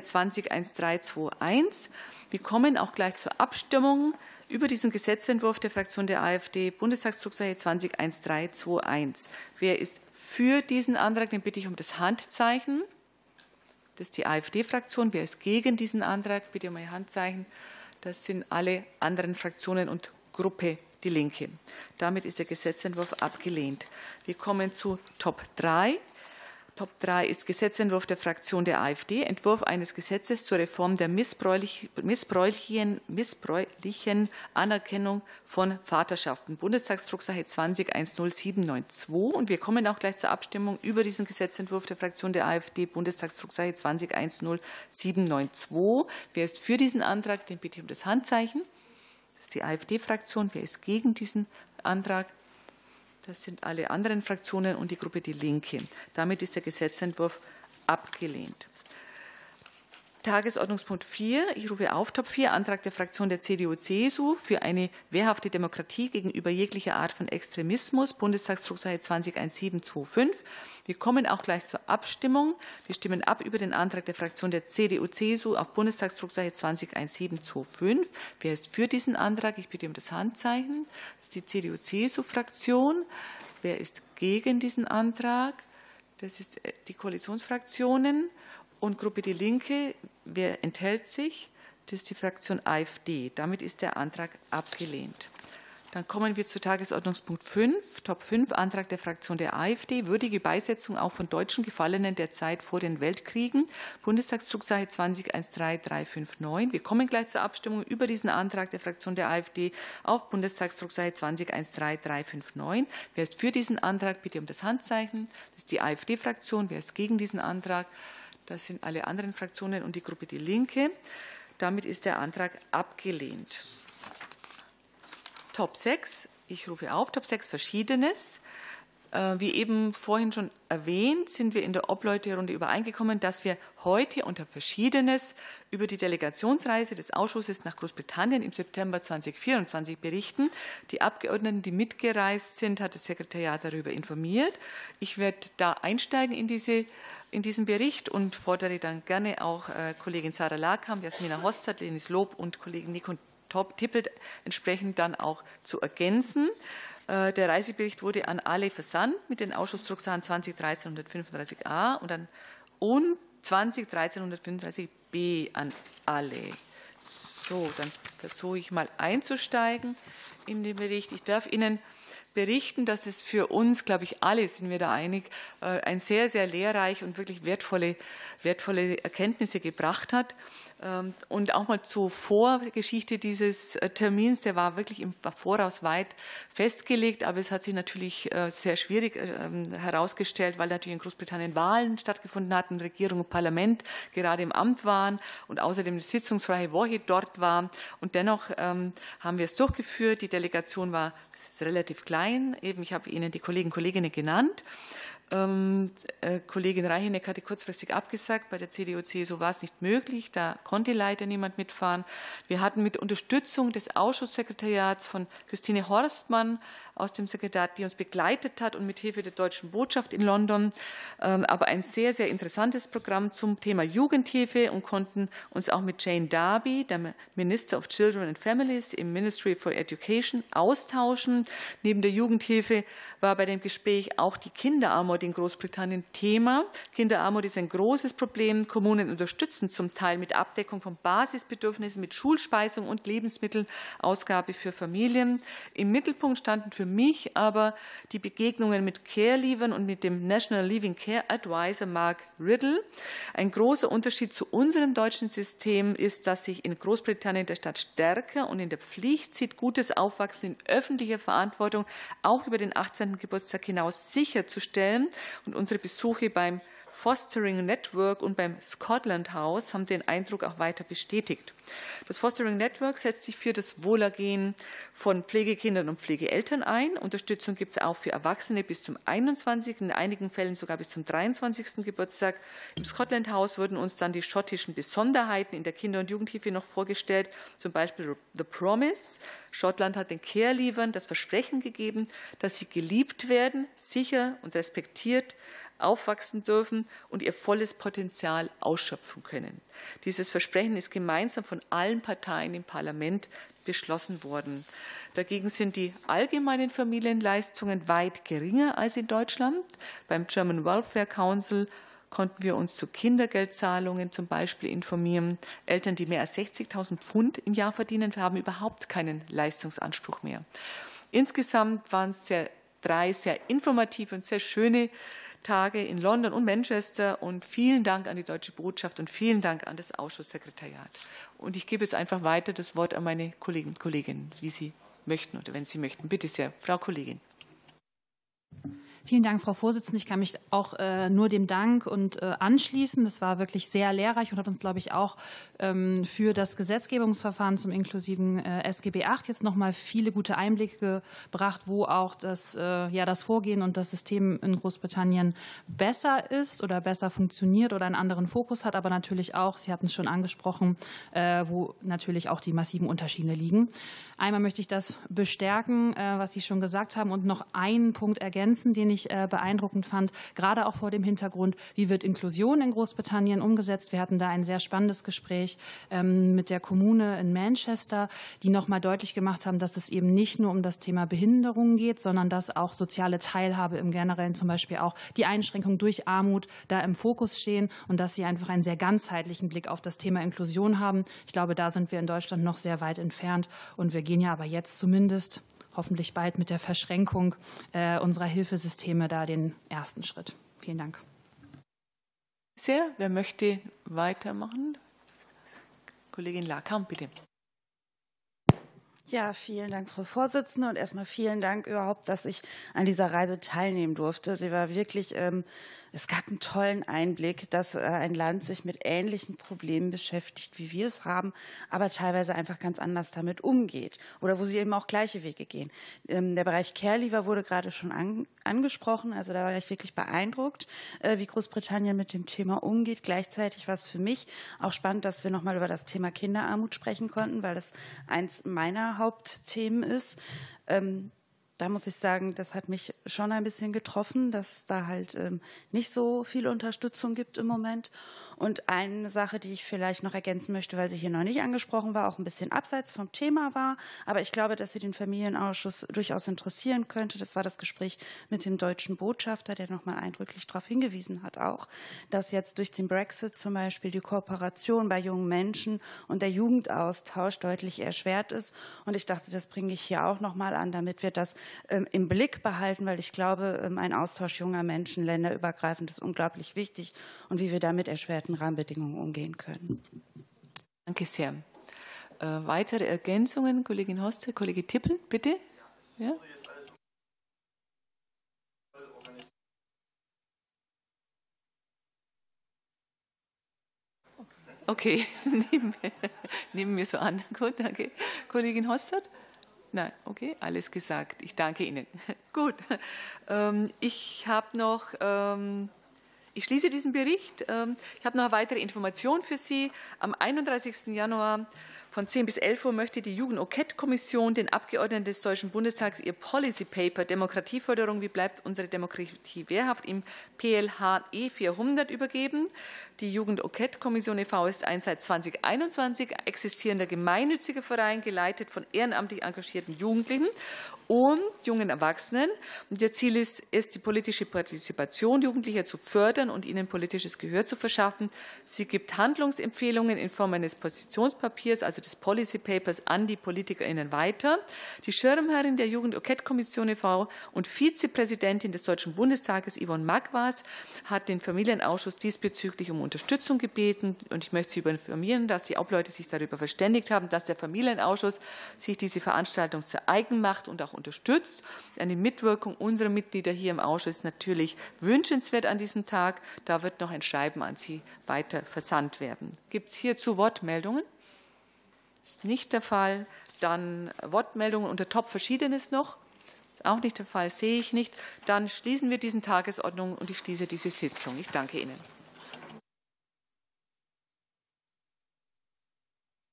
[SPEAKER 1] 20-1321. Wir kommen auch gleich zur Abstimmung über diesen Gesetzentwurf der Fraktion der AfD, Bundestagsdrucksache 20-1321. Wer ist für diesen Antrag? Den bitte ich um das Handzeichen. Das ist die AfD-Fraktion. Wer ist gegen diesen Antrag? Bitte um ein Handzeichen. Das sind alle anderen Fraktionen und Gruppe Die Linke. Damit ist der Gesetzentwurf abgelehnt. Wir kommen zu Top 3. Top 3 ist Gesetzentwurf der Fraktion der AfD, Entwurf eines Gesetzes zur Reform der missbräuchlichen Anerkennung von Vaterschaften, Bundestagsdrucksache 20-10792. Und wir kommen auch gleich zur Abstimmung über diesen Gesetzentwurf der Fraktion der AfD, Bundestagsdrucksache 20-10792. Wer ist für diesen Antrag? Den bitte ich um das Handzeichen. Das ist die AfD-Fraktion. Wer ist gegen diesen Antrag? Das sind alle anderen Fraktionen und die Gruppe Die Linke. Damit ist der Gesetzentwurf abgelehnt. Tagesordnungspunkt 4. Ich rufe auf Top 4, Antrag der Fraktion der CDU-CSU für eine wehrhafte Demokratie gegenüber jeglicher Art von Extremismus, Bundestagsdrucksache 20-1725. Wir kommen auch gleich zur Abstimmung. Wir stimmen ab über den Antrag der Fraktion der CDU-CSU auf Bundestagsdrucksache 20-1725. Wer ist für diesen Antrag? Ich bitte um das Handzeichen. Das ist die CDU-CSU-Fraktion. Wer ist gegen diesen Antrag? Das ist die Koalitionsfraktionen. Und Gruppe Die Linke, wer enthält sich? Das ist die Fraktion AfD. Damit ist der Antrag abgelehnt. Dann kommen wir zu Tagesordnungspunkt 5, Top 5, Antrag der Fraktion der AfD, würdige Beisetzung auch von deutschen Gefallenen der Zeit vor den Weltkriegen, Bundestagsdrucksache 20-13359. Wir kommen gleich zur Abstimmung über diesen Antrag der Fraktion der AfD auf Bundestagsdrucksache 20-13359. Wer ist für diesen Antrag? Bitte um das Handzeichen. Das ist die AfD-Fraktion. Wer ist gegen diesen Antrag? Das sind alle anderen Fraktionen und die Gruppe Die Linke. Damit ist der Antrag abgelehnt. Top 6. Ich rufe auf. Top 6 Verschiedenes. Wie eben vorhin schon erwähnt, sind wir in der Obleuterunde übereingekommen, dass wir heute unter Verschiedenes über die Delegationsreise des Ausschusses nach Großbritannien im September 2024 berichten. Die Abgeordneten, die mitgereist sind, hat das Sekretariat darüber informiert. Ich werde da einsteigen in diesen Bericht und fordere dann gerne auch Kollegin Sarah Lakamp, Jasmina Hostert, Lenis Lob und Kollegin Nico Tippelt entsprechend dann auch zu ergänzen. Der Reisebericht wurde an alle versandt mit den Ausschussdrucksachen 20-1335a und 20-1335b an alle. So, dann versuche ich mal einzusteigen in den Bericht. Ich darf Ihnen berichten, dass es für uns, glaube ich, alle sind wir da einig, ein sehr, sehr lehrreich und wirklich wertvolle Erkenntnisse gebracht hat. Und auch mal zur Vorgeschichte dieses Termins, der war wirklich im Voraus weit festgelegt, aber es hat sich natürlich sehr schwierig herausgestellt, weil natürlich in Großbritannien Wahlen stattgefunden hatten, Regierung und Parlament gerade im Amt waren und außerdem eine sitzungsfreie Woche dort war. Und dennoch haben wir es durchgeführt. Die Delegation war relativ klein. Eben, ich habe Ihnen die Kolleginnen genannt. Kollegin Reicheneck hatte kurzfristig abgesagt. Bei der CDU-CSU war es nicht möglich. Da konnte leider niemand mitfahren. Wir hatten mit Unterstützung des Ausschusssekretariats von Christine Horstmann aus dem Sekretariat, die uns begleitet hat und mit Hilfe der deutschen Botschaft in London, aber ein sehr, sehr interessantes Programm zum Thema Jugendhilfe und konnten uns auch mit Jane Darby, der Minister of Children and Families im Ministry for Education, austauschen. Neben der Jugendhilfe war bei dem Gespräch auch die Kinderarmut in Großbritannien Thema. Kinderarmut ist ein großes Problem. Kommunen unterstützen zum Teil mit Abdeckung von Basisbedürfnissen, mit Schulspeisung und Lebensmittelausgabe für Familien. Im Mittelpunkt standen für mich aber die Begegnungen mit Care-Leavern und mit dem National Living Care Advisor Mark Riddle. Ein großer Unterschied zu unserem deutschen System ist, dass sich in Großbritannien der Staat stärker und in der Pflicht sieht, gutes Aufwachsen in öffentlicher Verantwortung auch über den 18. Geburtstag hinaus sicherzustellen. Und unsere Besuche beim Fostering Network und beim Scotland House haben den Eindruck auch weiter bestätigt. Das Fostering Network setzt sich für das Wohlergehen von Pflegekindern und Pflegeeltern ein. Unterstützung gibt es auch für Erwachsene bis zum 21., in einigen Fällen sogar bis zum 23. Geburtstag. Im Scotland House wurden uns dann die schottischen Besonderheiten in der Kinder- und Jugendhilfe noch vorgestellt, zum Beispiel The Promise. Schottland hat den Care-Leavern das Versprechen gegeben, dass sie geliebt werden, sicher und respektiert aufwachsen dürfen und ihr volles Potenzial ausschöpfen können. Dieses Versprechen ist gemeinsam von allen Parteien im Parlament beschlossen worden. Dagegen sind die allgemeinen Familienleistungen weit geringer als in Deutschland. Beim German Welfare Council konnten wir uns zu Kindergeldzahlungen zum Beispiel informieren. Eltern, die mehr als 60.000 Pfund im Jahr verdienen, haben überhaupt keinen Leistungsanspruch mehr. Insgesamt waren es drei sehr informative und sehr schöne Tage in London und Manchester, und vielen Dank an die Deutsche Botschaft und vielen Dank an das Ausschusssekretariat. Und ich gebe jetzt einfach weiter das Wort an meine Kolleginnen und Kollegen, wie Sie möchten oder wenn Sie möchten. Bitte sehr, Frau Kollegin.
[SPEAKER 6] Vielen Dank, Frau Vorsitzende. Ich kann mich auch nur dem Dank und anschließen. Das war wirklich sehr lehrreich und hat uns, glaube ich, auch für das Gesetzgebungsverfahren zum inklusiven SGB VIII jetzt noch mal viele gute Einblicke gebracht, wo auch das Vorgehen und das System in Großbritannien besser ist oder besser funktioniert oder einen anderen Fokus hat, aber natürlich auch, Sie hatten es schon angesprochen, wo natürlich auch die massiven Unterschiede liegen. Einmal möchte ich das bestärken, was Sie schon gesagt haben, und noch einen Punkt ergänzen, den ich beeindruckend fand, gerade auch vor dem Hintergrund, wie wird Inklusion in Großbritannien umgesetzt. Wir hatten da ein sehr spannendes Gespräch mit der Kommune in Manchester, die noch mal deutlich gemacht haben, dass es eben nicht nur um das Thema Behinderung geht, sondern dass auch soziale Teilhabe im Generellen, zum Beispiel auch die Einschränkung durch Armut, da im Fokus stehen und dass sie einfach einen sehr ganzheitlichen Blick auf das Thema Inklusion haben. Ich glaube, da sind wir in Deutschland noch sehr weit entfernt, und wir gehen ja aber jetzt zumindest hoffentlich bald mit der Verschränkung unserer Hilfesysteme da den ersten Schritt. Vielen Dank.
[SPEAKER 1] Sehr. Wer möchte weitermachen? Kollegin Lakamp, bitte.
[SPEAKER 10] Ja, vielen Dank, Frau Vorsitzende, und erstmal vielen Dank überhaupt, dass ich an dieser Reise teilnehmen durfte. Sie war wirklich, es gab einen tollen Einblick, dass ein Land sich mit ähnlichen Problemen beschäftigt, wie wir es haben, aber teilweise einfach ganz anders damit umgeht oder wo sie eben auch gleiche Wege gehen. Der Bereich Care-Leaver wurde gerade schon angesprochen, also da war ich wirklich beeindruckt, wie Großbritannien mit dem Thema umgeht. Gleichzeitig war es für mich auch spannend, dass wir nochmal über das Thema Kinderarmut sprechen konnten, weil das eins meiner Hauptthemen ist. Da muss ich sagen, das hat mich schon ein bisschen getroffen, dass es da halt nicht so viel Unterstützung gibt im Moment. Und eine Sache, die ich vielleicht noch ergänzen möchte, weil sie hier noch nicht angesprochen war, auch ein bisschen abseits vom Thema war, aber ich glaube, dass sie den Familienausschuss durchaus interessieren könnte. Das war das Gespräch mit dem deutschen Botschafter, der noch mal eindrücklich darauf hingewiesen hat, auch, dass jetzt durch den Brexit zum Beispiel die Kooperation bei jungen Menschen und der Jugendaustausch deutlich erschwert ist. Und ich dachte, das bringe ich hier auch noch mal an, damit wir das im Blick behalten, weil ich glaube, ein Austausch junger Menschen länderübergreifend ist unglaublich wichtig und wie wir da mit erschwerten Rahmenbedingungen umgehen können.
[SPEAKER 1] Danke sehr. Weitere Ergänzungen, Kollegin Hostel, Kollege Tippel, bitte. Ja? Okay, nehmen wir so an. Gut, danke. Kollegin Hostert? Nein, okay, alles gesagt. Ich danke Ihnen. Gut, ich habe noch, ich schließe diesen Bericht. Ich habe noch eine weitere Information für Sie. Am 31. Januar von 10 bis 11 Uhr möchte die Jugend-Enquete-Kommission den Abgeordneten des Deutschen Bundestags ihr Policy Paper Demokratieförderung, wie bleibt unsere Demokratie wehrhaft, im PLHE 400 übergeben. Die Jugend-Enquete-Kommission e.V. ist ein seit 2021 existierender gemeinnütziger Verein, geleitet von ehrenamtlich engagierten Jugendlichen und jungen Erwachsenen. Und ihr Ziel ist es, die politische Partizipation Jugendlicher zu fördern und ihnen politisches Gehör zu verschaffen. Sie gibt Handlungsempfehlungen in Form eines Positionspapiers, also des Policy Papers, an die PolitikerInnen weiter. Die Schirmherrin der Jugend-Enquete-Kommission e.V. und Vizepräsidentin des Deutschen Bundestages, Yvonne Magwas, hat den Familienausschuss diesbezüglich um Unterstützung gebeten. Und ich möchte Sie informieren, dass die Obleute sich darüber verständigt haben, dass der Familienausschuss sich diese Veranstaltung zu eigen macht und auch unterstützt. Eine Mitwirkung unserer Mitglieder hier im Ausschuss ist natürlich wünschenswert an diesem Tag. Da wird noch ein Schreiben an Sie weiter versandt werden. Gibt es hierzu Wortmeldungen? Ist nicht der Fall. Dann Wortmeldungen unter Top Verschiedenes noch. Ist auch nicht der Fall, sehe ich nicht. Dann schließen wir diesen Tagesordnung und ich schließe diese Sitzung. Ich danke Ihnen.